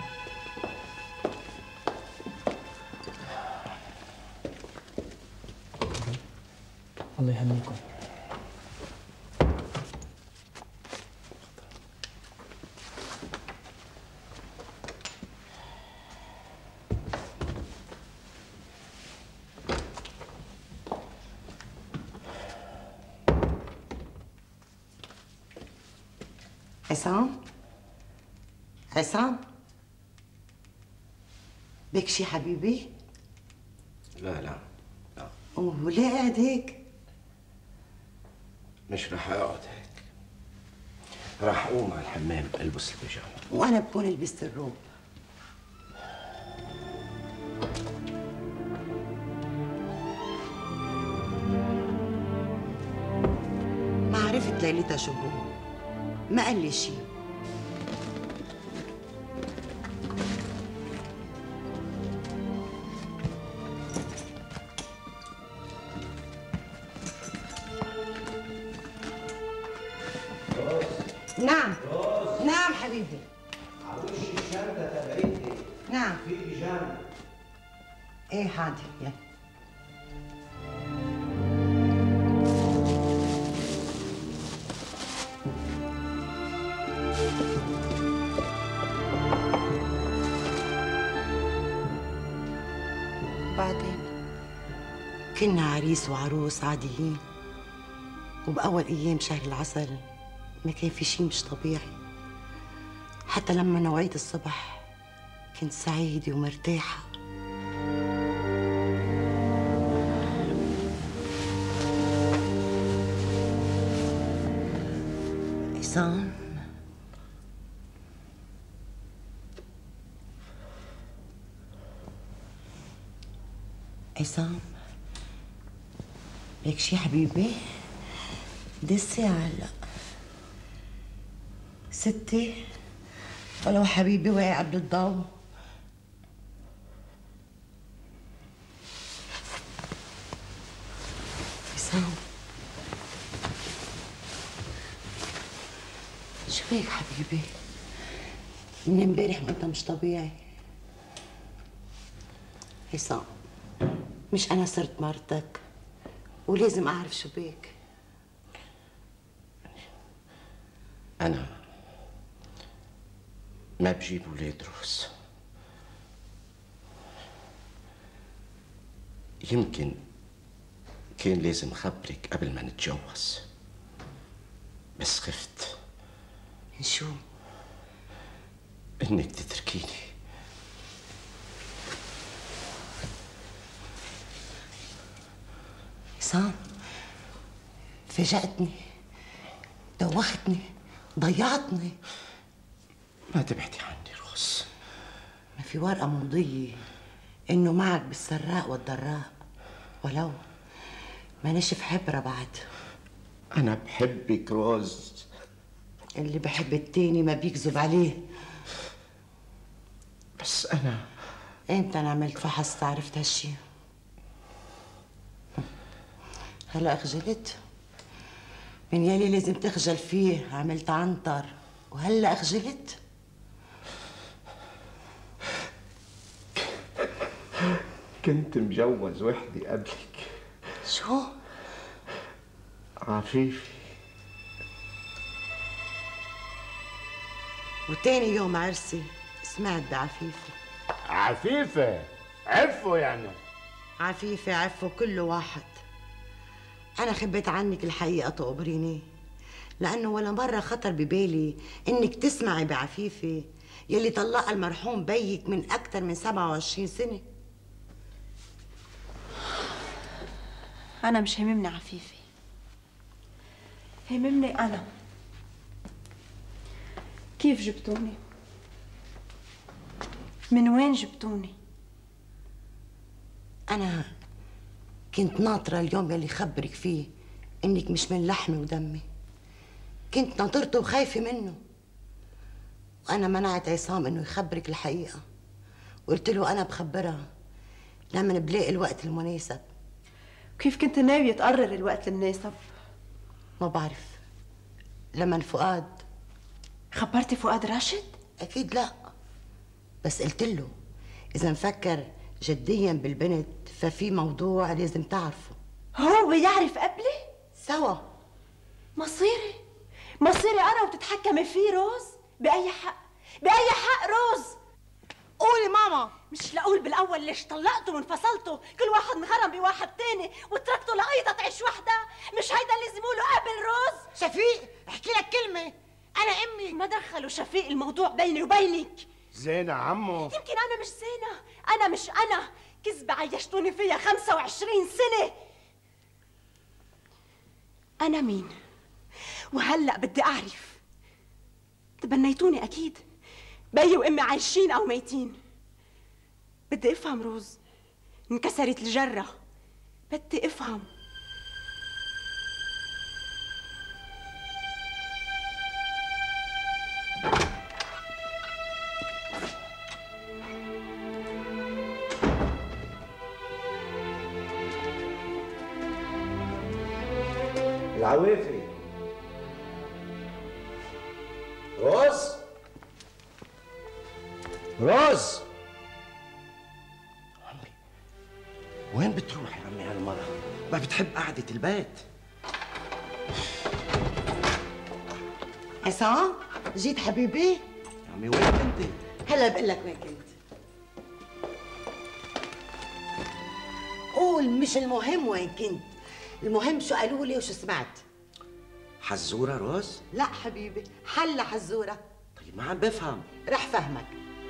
الله يهنيكم. عصام؟ عصام؟ بك شي حبيبي؟ لا لا لا. وليه قاعد هيك؟ مش رح اقعد هيك، رح اقوم على الحمام البس البيجامه. وانا بكون لبست الروب. ما عرفت ليلتها شو هو، ما قال لي شي. نعم نعم حبيبي. عروش الشنطة تبعتي. نعم في بيجامة. ايه حاضر يلا. بعدين كنا عريس وعروس عاديين، وبأول أيام شهر العسل ما كان في شي مش طبيعي. حتى لما نوعيت الصبح كنت سعيدة ومرتاحة. عصام، عصام ليك شي حبيبي؟ دي الساعة هلا 6 ولو حبيبي واقع قبل الضوء. عصام شو بيك حبيبي؟ من امبارح وانت مش طبيعي. عصام مش انا صرت مرتك ولازم اعرف شو بيك. أنا ما بجيب ولاد روس. يمكن كان لازم خبرك قبل ما نتجوز، بس خفت. من شو؟ إنك تتركيني. عصام فاجأتني، دوختني، ضيعتني. ما تبعدي عني روس. ما في ورقة ممضية إنه معك بالسراء والضراء، ولو ما نشف حبرة بعد. أنا بحبك روز. اللي بحب التاني ما بيكذب عليه. بس أنا إمتى أنا عملت فحص عرفت هالشي؟ هلا أخجلت؟ من يلي لازم تخجل فيه عملت عنتر وهلا أخجلت؟ كنت مجوز وحدي قبلك. شو؟ عفيفي. وتاني يوم عرسي سمعت بعفيفي. عفيفة؟ عفو يعني؟ عفيفة عفو كله واحد. أنا خبيت عنك الحقيقة تقبريني، لأنه ولا مرة خطر ببالي إنك تسمعي بعفيفة يلي طلقها المرحوم بيك من أكثر من 27 سنة. أنا مش هممني عفيفي، هممني أنا. كيف جبتوني؟ من وين جبتوني؟ أنا كنت ناطرة اليوم يلي خبرك فيه إنك مش من لحمي ودمي، كنت ناطرته وخايفة منه، وأنا منعت عصام إنه يخبرك الحقيقة، وقلت له أنا بخبرها لما بلاقي الوقت المناسب. كيف كنت ناوية تقرر الوقت المناسب؟ ما بعرف. لما فؤاد. خبرتي فؤاد راشد؟ أكيد لا، بس قلت له إذا مفكر جديا بالبنت ففي موضوع لازم تعرفه. هو يعرف قبلي؟ سوا. مصيري أنا وتتحكمي فيه روز؟ بأي حق؟ بأي حق روز؟ قولي ماما. مش لأقول بالأول ليش طلقته وانفصلته، كل واحد انغرم بواحد تاني وتركته لأيضا تعيش وحدة، مش هيدا اللي لازم يقولوا قبل روز؟ شفيق احكي لك كلمة، أنا أمي. ما دخلوا شفيق الموضوع بيني وبينك. زينة عمو. يمكن أنا مش زينة، أنا مش أنا، كذبة عيشتوني فيها 25 سنة. أنا مين؟ وهلأ بدي أعرف. تبنيتوني أكيد، بيي وأمي عايشين أو ميتين. بدي أفهم روز، انكسرت الجرة، بدي أفهم. العوافي. روز روز، عمي وين بتروح يا عمي هالمرة؟ ما بتحب قعدة البيت؟ عصام جيت حبيبي؟ يا عمي وين كنتي؟ هلا بقول لك وين كنت. قول، مش المهم وين كنت، المهم شو قالوا لي وشو سمعت. حزورة روز؟ لا حبيبي، حلا حزورة. طيب ما عم بفهم. رح فهمك.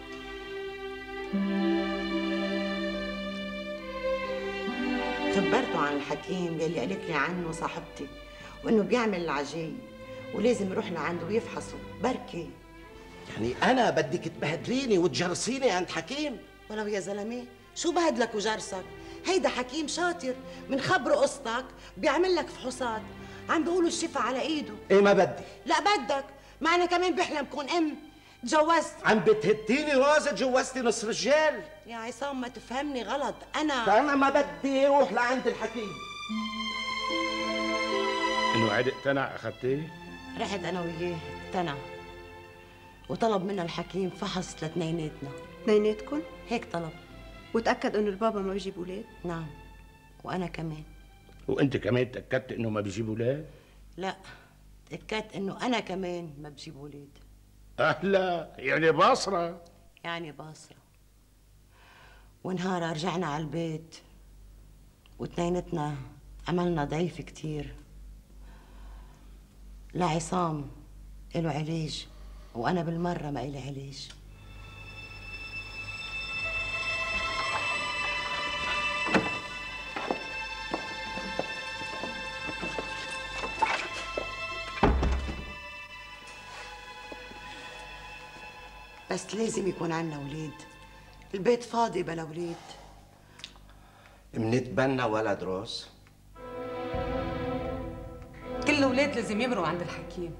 خبرته عن الحكيم يلي قالت لي عنه صاحبتي، وانه بيعمل العجايب ولازم يروح لعنده ويفحصه بركي. يعني أنا بدك تبهدليني وتجرسيني عند حكيم؟ ولو يا زلمه شو بهدلك وجرسك؟ هيدا حكيم شاطر، منخبره قصتك بيعمل لك فحوصات، عم بيقولوا الشفا على ايده. ايه ما بدي. لا بدك، ما انا كمان بحلم كون ام. تجوزت. عم بتهديني روز، تجوزتي نص رجال. يا عصام ما تفهمني غلط، انا ما بدي اروح لعند الحكيم. انه عاد اقتنع اخذتيه؟ رحت انا وياه اقتنع، وطلب منا الحكيم فحص لاثنيناتنا. اثنيناتكم؟ هيك طلب. وتأكد انه البابا ما بيجيب اولاد؟ نعم، وانا كمان. وانت كمان تأكدت انه ما بيجيب اولاد؟ لا، تأكدت انه انا كمان ما بجيب اولاد. اهلا، يعني باصرة. يعني باصرة. ونهارها رجعنا على البيت واثنيناتنا عملنا ضعيف كتير. لا عصام له علاج وانا بالمرة ما إلي علاج. بس لازم يكون عنا ولاد، البيت فاضي بلا ولاد. منتبنى ولد روز؟ كل الأولاد لازم يمروا عند الحكيم.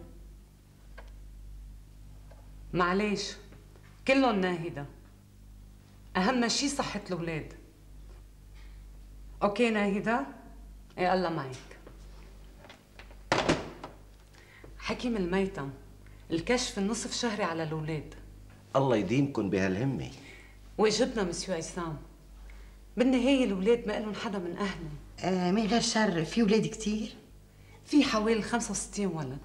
معليش، كلهم ناهدة، أهم شي صحة الأولاد. أوكي ناهدة؟ إيه الله معك. حكيم الميتم، الكشف النصف شهري على الأولاد. الله يديمكن بهالهمة. واجبنا مسيو عصام، بالنهاية الأولاد ما لهم حدا من أهلهم. من غير شر، في أولاد كتير؟ في حوالي 65 ولد.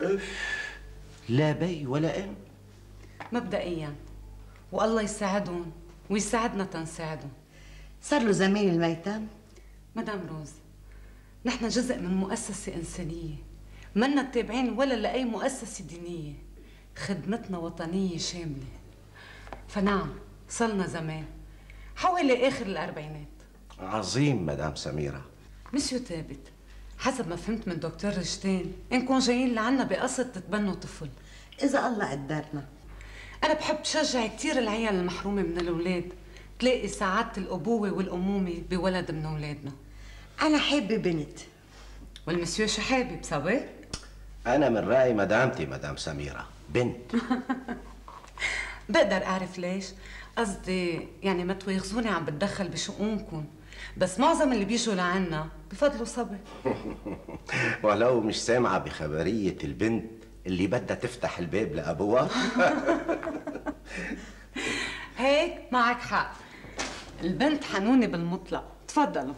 لا بي ولا أم؟ مبدئيا، والله يساعدهم ويساعدنا تنساعدهم. صار له زمان الميتم؟ مدام روز، نحن جزء من مؤسسة إنسانية، منا تابعين ولا لأي مؤسسة دينية، خدمتنا وطنية شاملة. فنعم صلنا زمان، حوالي آخر الأربعينات. عظيم مدام سميرة. مسيو ثابت، حسب ما فهمت من دكتور رشتين إنكم جايين لعنا بقصد تتبنوا طفل. إذا الله قدرنا. أنا بحب شجع كتير العيال المحرومة من الأولاد تلاقي سعادة الأبوة والأمومة بولد من أولادنا. أنا حابة بنت. والمسيو شو حابب سوا؟ أنا من رأي مدامتي مدام سميرة بنت. بقدر أعرف ليش؟ قصدي يعني ما تواخذوني عم بتدخل بشؤونكم، بس معظم اللي بيجوا لعنا بفضلوا صبي. ولو مش سامعة بخبرية البنت اللي بدها تفتح الباب لأبوها. هيك معك حق، البنت حنونة بالمطلق. تفضلوا.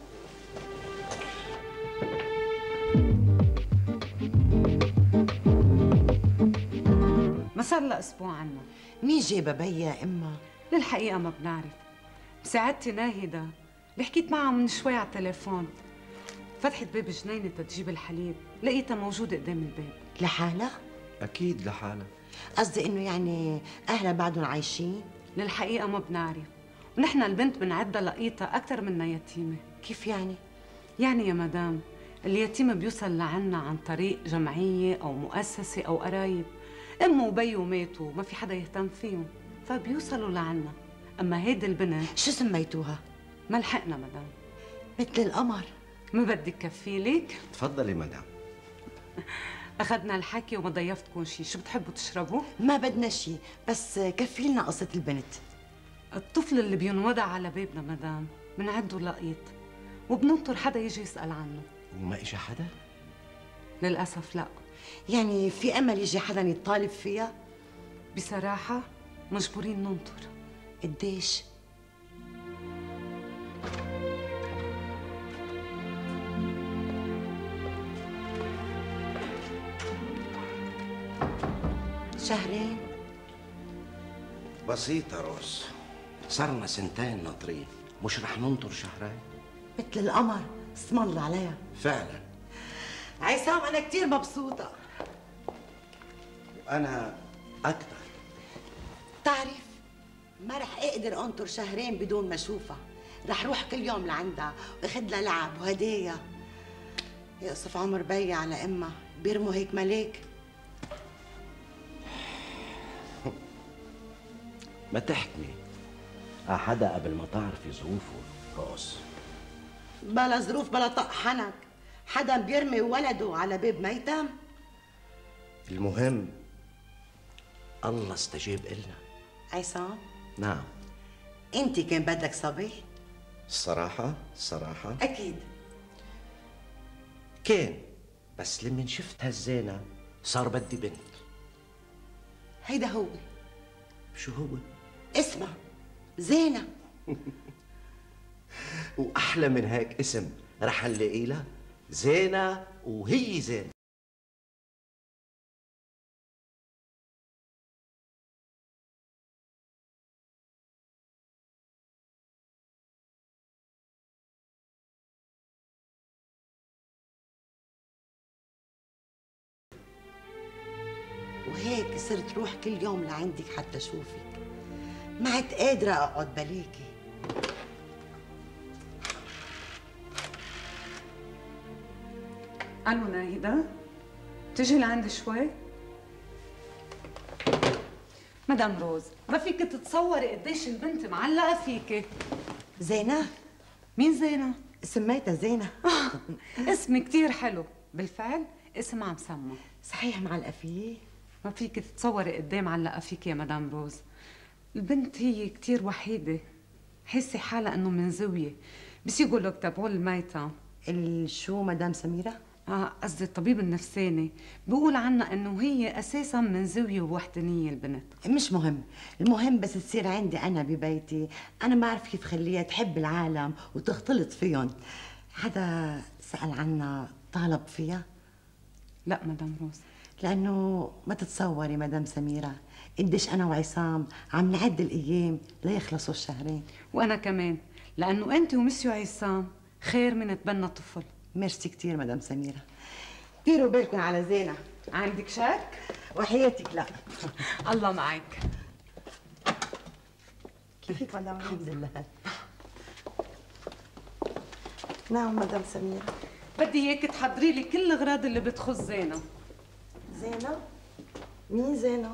ما صار لها اسبوع عنا. مين جايبه بي يا اما؟ للحقيقه ما بنعرف. مساعدتي ناهده اللي حكيت معها من شوي على التليفون فتحت باب جنينه تجيب الحليب، لقيتها موجوده قدام الباب. لحالها؟ أكيد لحالها. قصدي انه يعني اهلها بعدهم عايشين؟ للحقيقه ما بنعرف، ونحن البنت بنعدها لقيتها اكثر منها يتيمه. كيف يعني؟ يعني يا مدام اليتيم بيوصل لعنا عن طريق جمعيه او مؤسسه او قرايب، امه وبيه ماتوا ما في حدا يهتم فيهم فبيوصلوا لعنا. اما هيدي البنت شو سميتوها؟ ما لحقنا مدام. مثل القمر. ما بدك كفيلك؟ تفضلي مدام. اخذنا الحكي وما ضيفتكم شيء، شو بتحبوا تشربوا؟ ما بدنا شيء، بس كفي لنا قصه البنت. الطفل اللي بينوضع على بابنا مدام بنعده لقيط وبننطر حدا يجي يسال عنه. وما اجى حدا؟ للاسف لا. يعني في امل يجي حدا يطالب فيها؟ بصراحه مجبورين ننطر. قديش؟ شهرين؟ بسيطة روز، صرنا سنتين ناطرين، مش رح ننطر شهرين؟ مثل القمر، اسم الله عليها. فعلا. عصام أنا كتير مبسوطة. وأنا أكثر. تعرف ما رح أقدر أنطر شهرين بدون ما أشوفها، رح روح كل يوم لعندها وأخذ لها لعب وهدايا. يقصف عمر بي على أمها، بيرموا هيك ملاك. ما تحكمي حدا قبل ما تعرفي ظروفه روز. بلا ظروف بلا طق حنك، حدا بيرمي ولده على باب ميتم؟ المهم الله استجاب إلنا. عصام؟ نعم. انت كان بدك صبي؟ الصراحة أكيد كان، بس لما شفت هالزينة صار بدي بنت. هيدا هو. شو هو؟ اسمع زينة. وأحلى من هيك اسم رح نلاقي لها زينة، وهي زينة. وهيك صرت روح كل يوم لعندك حتى شوفك، ما عدت قادرة أقعد بلاكي. ألو ناهدة، تجي لعندي شوي؟ مدام روز، ما فيك تتصوري قديش البنت معلقة فيكي. زينة؟ مين زينة؟ سميتها زينة. اسمي كتير حلو، بالفعل اسم عم سمى. صحيح معلقة فيه؟ ما فيك تتصوري قد ايه معلقة فيك يا مدام روز. البنت هي كتير وحيدة، حسي حالها انه من زاوية، بس يقولوا تبعوا الميتة. شو مدام سميرة؟ قصدي الطبيب النفساني بيقول عنها انه هي اساسا من زاوية ووحدانية البنت. مش مهم، المهم بس تصير عندي انا ببيتي، انا ما بعرف كيف خليها تحب العالم وتختلط فيهم. حدا سأل عنها طالب فيها؟ لا مدام روز. لانه ما تتصوري مدام سميرة قديش انا وعصام عم نعد الايام ليخلصوا الشهرين. وانا كمان، لانه انت ومسيو عصام خير من تبنى طفل. ميرسي كتير مدام سميرة. ديروا بالكم على زينة. عندك شك؟ وحياتك لا. الله معك. كيفك مدام؟ الحمد لله. نعم مدام سميرة. بدي اياك تحضري لي كل الاغراض اللي بتخص زينة. زينة؟ مين زينة؟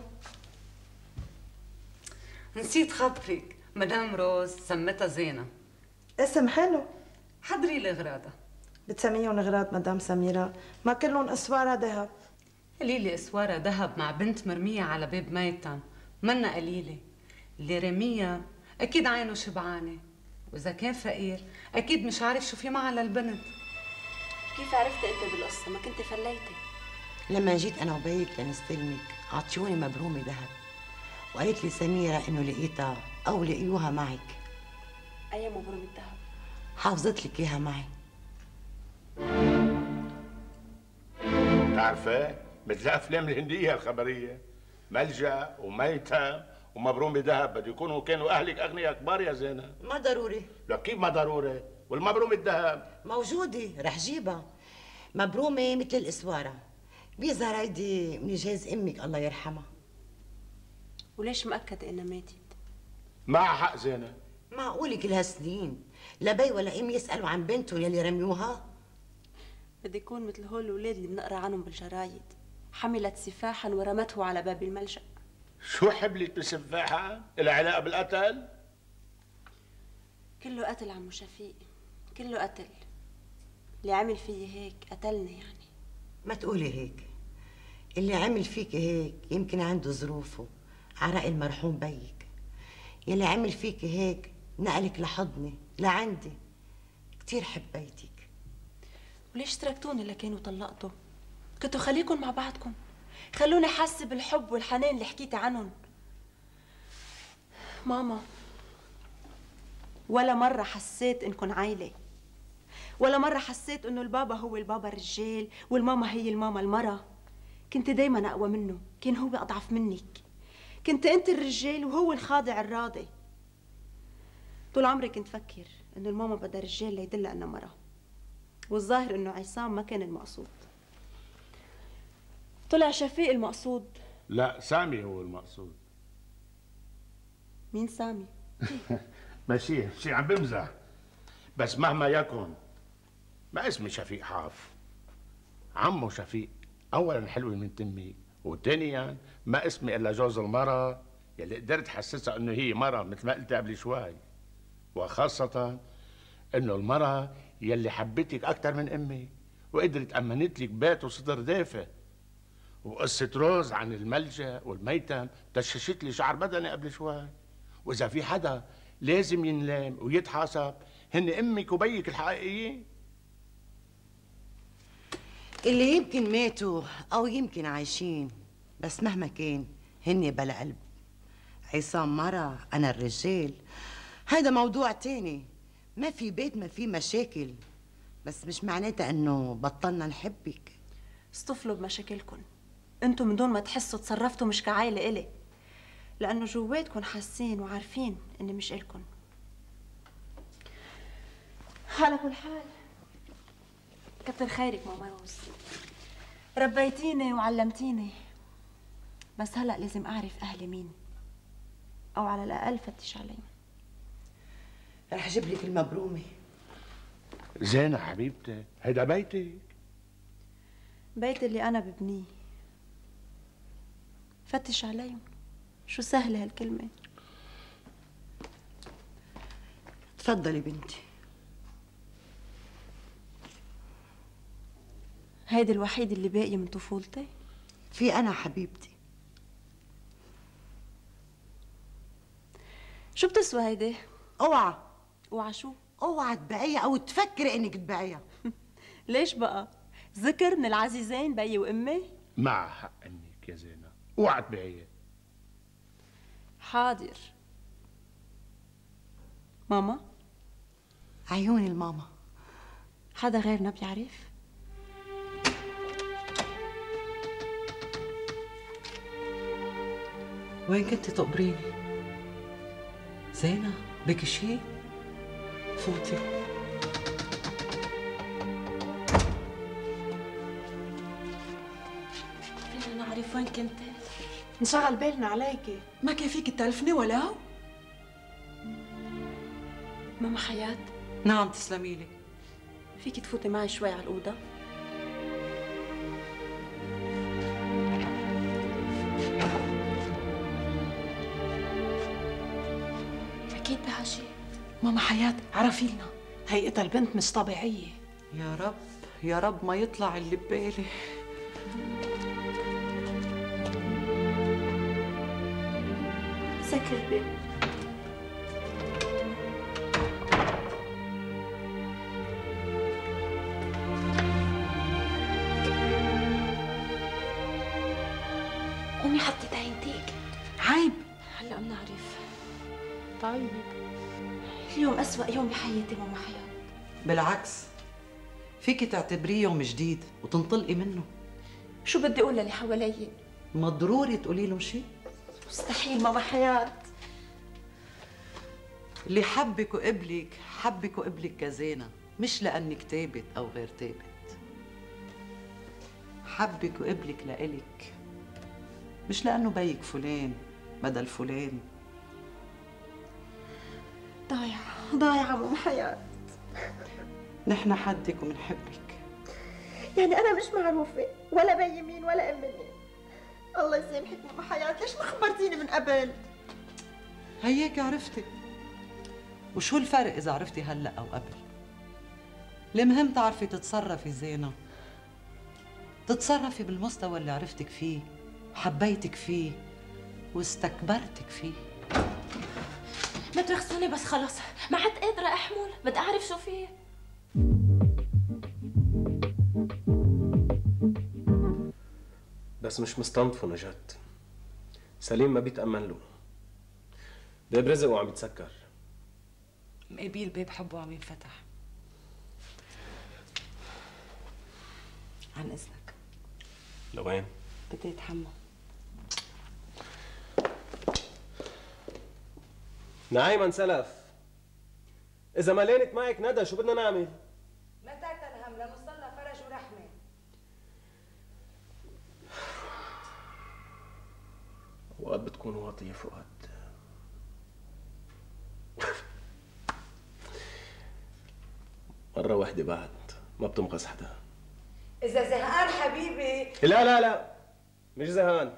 نسيت خبرك، مدام روز سمتها زينة. اسم حلو. حضري لي اغراضها. بتسميهم اغراض مدام سميرة؟ ما كلهم اسوارها ذهب. قليلة اسوارة ذهب مع بنت مرمية على باب ميتم، منا قليلة. اللي رميها اكيد عينه شبعانة، واذا كان فقير اكيد مش عارف شو في معها للبنت. كيف عرفت انت بالقصه؟ ما كنت فليتي. لما جيت انا وبيك لنستلمك عطيوني مبرومه ذهب، وقالت لي سميره انه لقيتها او لقيوها معك. اي مبرومه ذهب؟ حافظت لك اياها معي. بتعرفي مثل الافلام الهنديه الخبريه، ملجأ وميتم ومبرومه ذهب بده يكونوا كانوا اهلك اغنياء كبار يا زينب. ما ضروري. لا كيف ما ضروري؟ والمبرومه الذهب موجوده، رح جيبها. مبرومه مثل الاسواره، بيظهر هيدي من جهاز امك الله يرحمها. وليش مأكدة انها ماتت؟ معها حق زينب. معقول كل هالسنين لا بي ولا ام يسالوا عن بنته يلي رميوها؟ بدي يكون مثل هول الاولاد اللي بنقرا عنهم بالجرايد، حملت سفاحا ورمته على باب الملجأ. شو حبلت بسفاحة؟ إلها علاقة بالقتل؟ كله قتل عمو شفيق، كله قتل. اللي عمل فيي هيك قتلني يعني. ما تقولي هيك، اللي عمل فيك هيك يمكن عنده ظروفه، عرق المرحوم بيك. يلي عمل فيك هيك نقلك لحضني لعندي، كتير حبيتك. وليش تركتوني لكانوا طلقتوا؟ كنتوا خليكن مع بعضكم، خلوني احس بالحب والحنان اللي حكيتي عنهم. ماما، ولا مرة حسيت انكن عايلة، ولا مرة حسيت انه البابا هو البابا الرجال والماما هي الماما المرة. كنت دايما اقوى منه، كان هو اضعف منك. كنت انت الرجال وهو الخاضع الراضي. طول عمري كنت فكر انه الماما بدها رجال ليدلها انها مرة، والظاهر انه عصام ما كان المقصود. طلع شفيق المقصود. لا، سامي هو المقصود. مين سامي؟ ماشي عم بمزح. بس مهما يكن ما اسمي شفيق حاف. عمو شفيق اولا حلوه من تمي، وثانيا ما اسمي الا جوز المرة يلي قدرت حسسها انه هي مرة مثل ما قلت قبل شوي، وخاصة انه المرة يلي حبتك اكثر من امي وقدرت امنت لك بيت وصدر دافئ. وقصة روز عن الملجأ والميتم دششت لي شعر بدني قبل شوي. واذا في حدا لازم ينلام ويتحاسب هن امك وبيك الحقيقيين. اللي يمكن ماتوا او يمكن عايشين، بس مهما كان هن بلا قلب. عصام مرة، انا الرجال، هيدا موضوع تاني. ما في بيت ما في مشاكل، بس مش معناتها انه بطلنا نحبك. اصطفلوا بمشاكلكن، انتوا من دون ما تحسوا تصرفتوا مش كعايلة إلي، لأنه جواتكن حاسين وعارفين إني مش إلكن. على كل حال كتر خيرك ماما روز، ربيتيني وعلمتيني، بس هلأ لازم أعرف أهلي مين، أو على الأقل فتش عليهم. رح أجيب لك المبرومة. زينة حبيبتي، هيدا بيتك. بيت اللي أنا ببنيه، فتش عليهم. شو سهلة هالكلمة. تفضلي بنتي. هيدي الوحيد اللي باقي من طفولتي؟ في أنا حبيبتي. شو بتسوى هيدي؟ اوعى. اوعى شو؟ اوعى تبيعيها او تفكري انك تبيعيها. ليش بقى؟ ذكر من العزيزين بيي وامي؟ مع حق انك يا زينة، اوعى تبيعيها. حاضر. ماما؟ عيوني الماما. حدا غيرنا بيعرف؟ وين كنتي تقبريني؟ زينة بك شي؟ فوتي. فينا نعرف وين كنتي؟ انشغل بالنا عليكي، ما كان فيك تلفني ولو؟ ماما حياة؟ نعم تسلميلي. فيك تفوتي معي شوي على الأوضة؟ أكيد بها شي. ماما حياة عرفي لنا، هيئتها البنت مش طبيعية. يا رب يا رب ما يطلع اللي ببالي. فتحت لي الباب. قومي حطي عينتك. عيب. هلا بنعرف. طيب. اليوم أسوأ يوم بحياتي ماما حياة. بالعكس، فيكي تعتبريه يوم جديد وتنطلقي منه. شو بدي أقول للي حوالي؟ ما ضروري تقولي لهم شيء. مستحيل ماما حياة. اللي حبك وقبلك حبك وقبلك كزينة، مش لأنك تابت أو غير تابت. حبك وقبلك لإلك، مش لأنه بيك فلان بدل فلان. ضايعة ماما حياة. نحن حدك ومنحبك. يعني أنا مش معروفة ولا بي مين ولا أم مين. الله يسامحك ماما حياة، ليش ما خبرتيني من قبل؟ هيك عرفتي. وشو الفرق إذا عرفتي هلأ أو قبل؟ المهم تعرفي تتصرفي زينة، تتصرفي بالمستوى اللي عرفتك فيه وحبيتك فيه واستكبرتك فيه. ما ترخصوني بس خلص، ما عاد قادرة أحمل، بدي أعرف شو فيه. بس مش مستنطفه نجاة. سليم ما بيتأمن له. باب رزق وعم يتسكر. مقابيل باب حبه عم ينفتح. عن إذنك. لوين؟ بدي أتحمل. نعيمة انسلف. إذا ما لينت معك ندى شو بدنا نعمل؟ متى تنهم لنصلى فرج ورحمة. أوقات بتكون واطية فؤاد. مرة واحدة بعد ما بتنقذ حدا. إذا زهقان حبيبي. لا لا لا مش زهقان.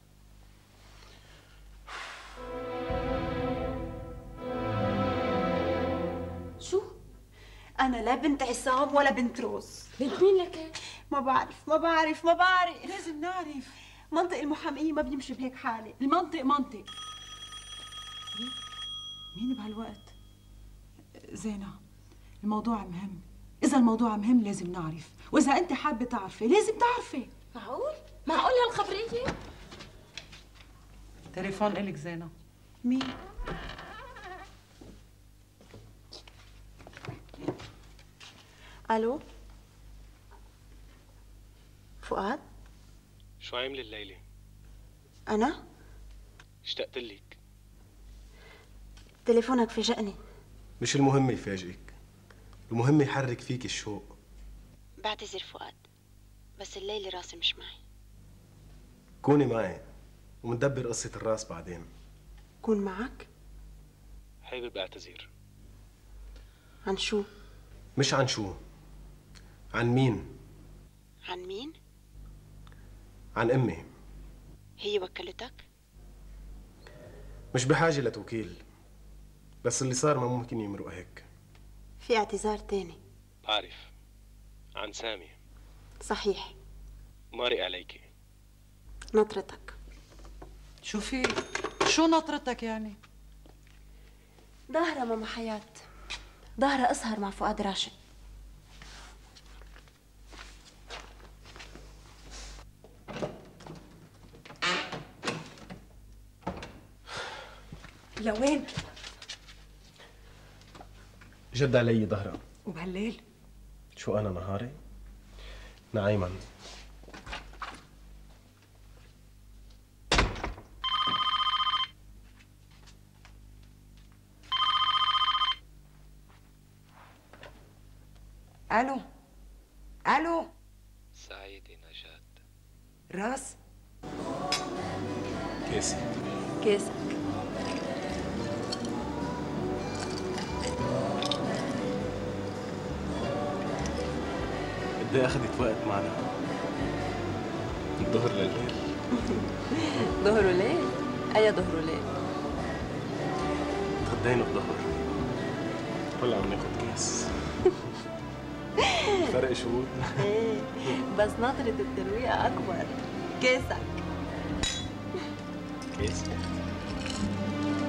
شو؟ أنا لا بنت عصام ولا بنت روز. بنت مين لك؟ ما بعرف. لازم نعرف. منطق المحامية ما بيمشي بهيك حالة. المنطق منطق. مين بهالوقت؟ زينة، الموضوع مهم. إذا الموضوع مهم لازم نعرف، وإذا أنت حابة تعرفي لازم تعرفي. معقول هالخبرية؟ تليفون إلك زينة. مين؟ ألو؟ فؤاد؟ شو عاملة الليلة؟ أنا؟ اشتقت لك. تليفونك فاجأني. مش المهم يفاجئك، المهم يحرك فيك الشوق. بعتذر فؤاد، بس الليلة راسي مش معي. كوني معي ومندبر قصة الراس بعدين. كون معك؟ حابب اعتذر. عن شو؟ مش عن شو، عن مين؟ عن مين؟ عن أمي. هي وكلتك؟ مش بحاجة لتوكيل، بس اللي صار ما ممكن يمرق هيك. في اعتذار تاني. بعرف، عن سامي. صحيح. مارق عليكي. نطرتك. شو في؟ شو نطرتك يعني؟ ظاهرة ماما حياة، ظاهرة أسهر مع فؤاد راشد. لوين؟ جد علي ظهرها. وبهالليل؟ شو أنا نهاري؟ نعيما. ألو. سعيدة نجاة. راس؟ كاسك. قد ايه أخذت وقت معنا؟ الظهر لليل. ظهر وليل؟ أي ظهر وليل؟ تغدينا الظهر. هلا عم ناخد كاس. فرق شهور. ايه بس نظرة الترويقة أكبر. كاسك. كاسك.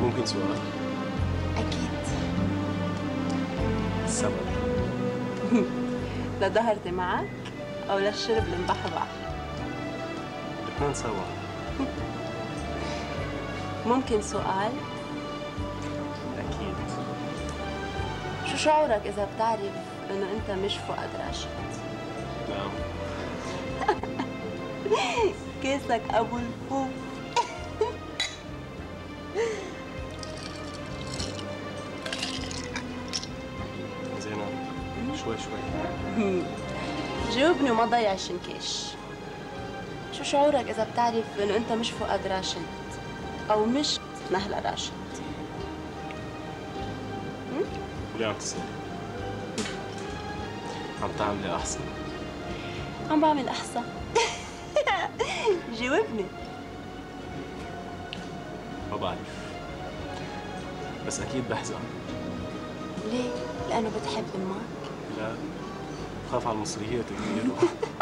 ممكن سؤال؟ أكيد. السبب؟ لظهرتي معك أو للشرب المبحبح؟ الاثنين سوا. ممكن سؤال؟ أكيد. شو شعورك إذا بتعرف إنه أنت مش فؤاد راشد؟ نعم. كيسك أبو الفوف. زينة شوي شوي. جاوبني وما ضيع شنكيش. شو شعورك إذا بتعرف إنه أنت مش فؤاد راشد أو مش نهلة راشد؟ وليه عم تسألي؟ عم تعملي أحسن. عم بعمل أحسن. جاوبني. ما بعرف، بس أكيد بحزن. ليه؟ لأنه بتحب أمك؟ لا، بخاف على المصريات كثير.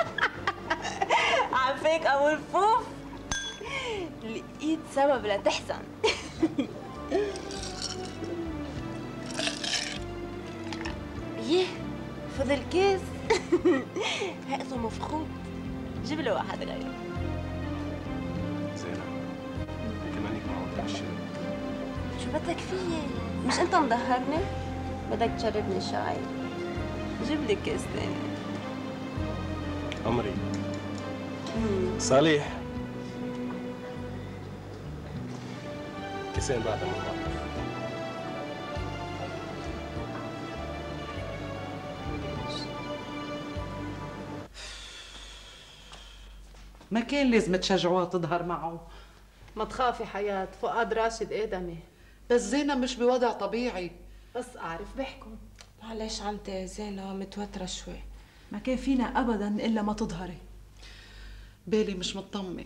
عفيك أبو الفوف. لقيت سبب لتحزن. يه فضل كيس. هقته مفخوط. جيب له واحد غيره. زينة كمان هيك معود على الشرب. شو بدك فيي؟ مش انت مظهرني؟ بدك تشربني شاي. جيب لي كيس تاني. أمري. صالح. كيسين بعد ما بعرف. ما كان لازم تشجعوها تظهر معه. ما تخافي حياة، فؤاد راشد آدمي. بس زينة مش بوضع طبيعي. بس أعرف بحكم. معلش عمتي زينة متوترة شوي. ما كان فينا أبدا إلا ما تظهري. بالي مش مطمن.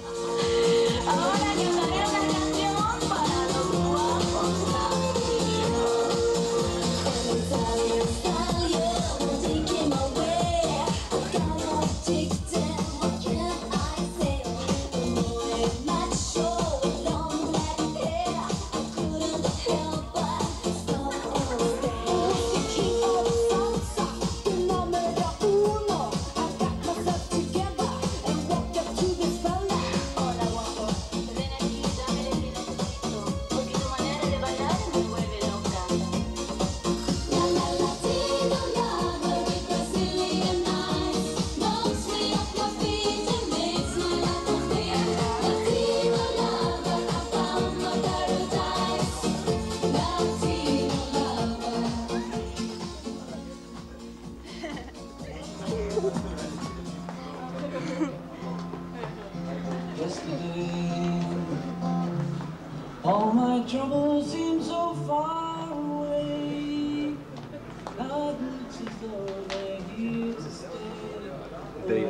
All my troubles seem so far away. Nothing to go they're here to stay.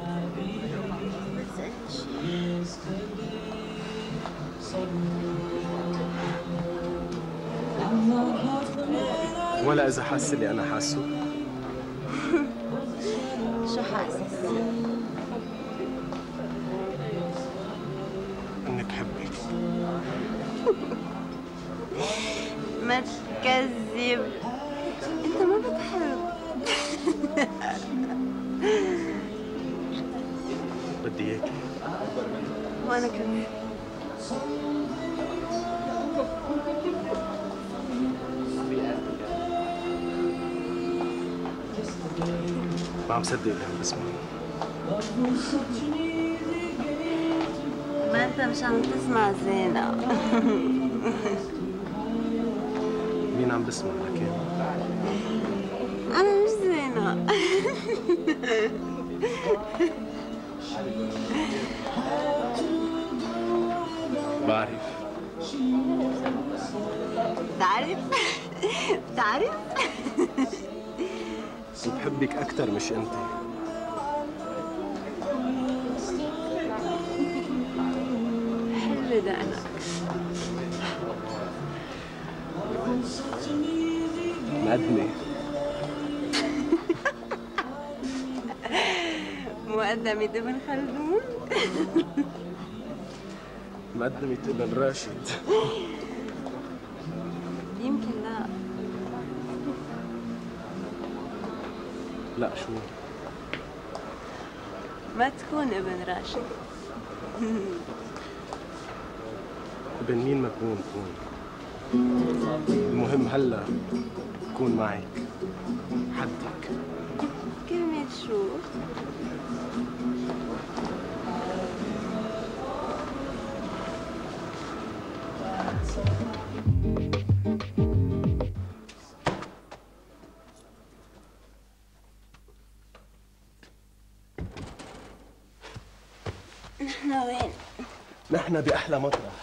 ولا إذا حاسة اللي أنا حاسه. شو حاسس؟ إنك بحبك. ما تكذب. أنت ما بتحب. بدي إياكي. وأنا كمان. ما عم صدق اللي عم بسمعه. ما أنت مش عم تسمع زينة. مين عم بسمع لكن؟ أنا مش زينة. بعرف. بتعرف؟ بتعرف؟ بحبك أكثر مش أنت. حلوة دقنك. مقدمة. مقدمة ابن خلدون. مقدمة ابن راشد. لا شو؟ ما تكون ابن راشد. ابن مين ما كون. المهم هلا كون معك حدك. كرمال شو؟ نحن وين؟ نحن بأحلى مطرح.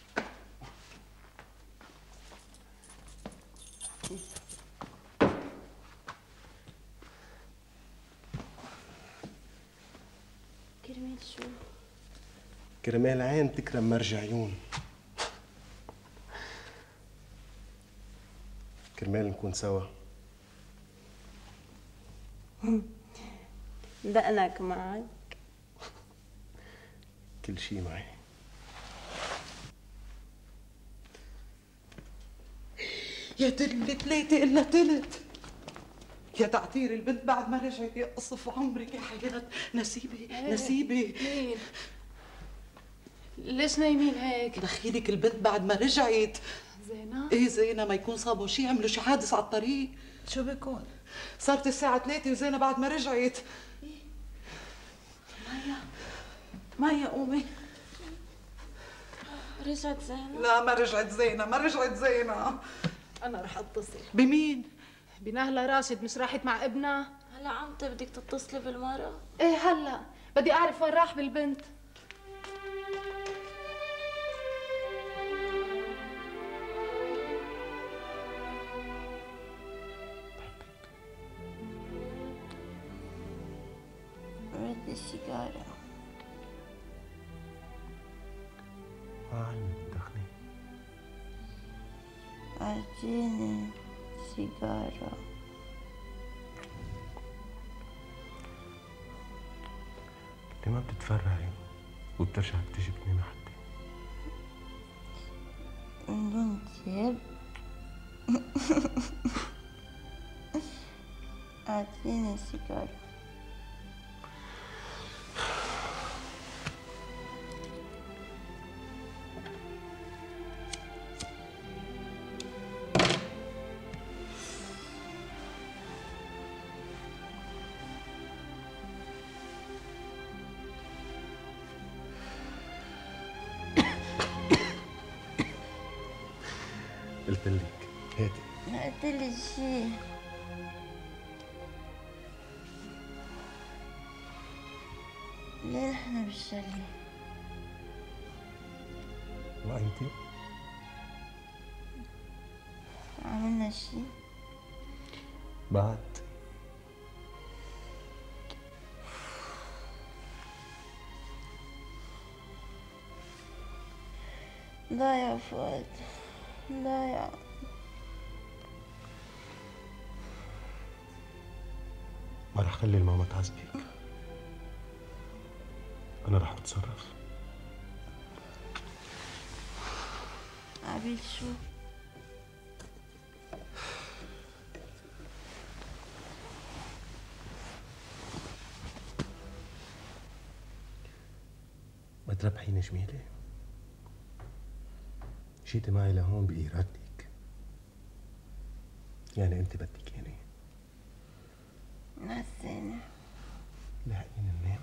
كرمال شو؟ كرمال عين تكرم مرج عيون. كرمال نكون سوا. دقنك معك. كل شي معي. يا دل 3 إلا تلت. يا تعطير البنت بعد ما رجعت. يا قصف عمرك يا حياة نسيبي. مين؟ ليش نايمين هيك؟ دخيلك البنت بعد ما رجعت. زينة؟ ايه زينة، ما يكون صابوا شي، عملوا شي حادث على الطريق. شو بيكون؟ صارت الساعة 3 وزينة بعد ما رجعت. مايا قومي. رجعت زينة؟ لا ما رجعت زينة. أنا رح أتصل. بمين؟ بنهلة راشد، مش راحت مع ابنها؟ هلا عمتي بدك تتصلي بالمرة؟ ايه هلا، بدي أعرف وين راح بالبنت. بدي سيجارة. ما عندي تدخني. أعطيني سيجارة. انت ما بتتفرعي وبترجع بتجيبني محدي. من دون تياب. أعطيني سيجارة. قلت لك هاتي. ما قلتلي شي. ليه نحن بالشلة؟ وأنتِ؟ عملنا شي؟ بعد ضايع فؤاد، ضايع. ما رح خلي الماما تعذبك. أنا رح أتصرف. عبيد شو؟ ما تربحيني جميلة. جيتي معي لهون بإرادتك، يعني أنت بدك يعني. نسيني. لحقيني ننام.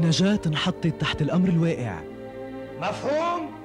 نجاة انحطت تحت الأمر الواقع. مفهوم؟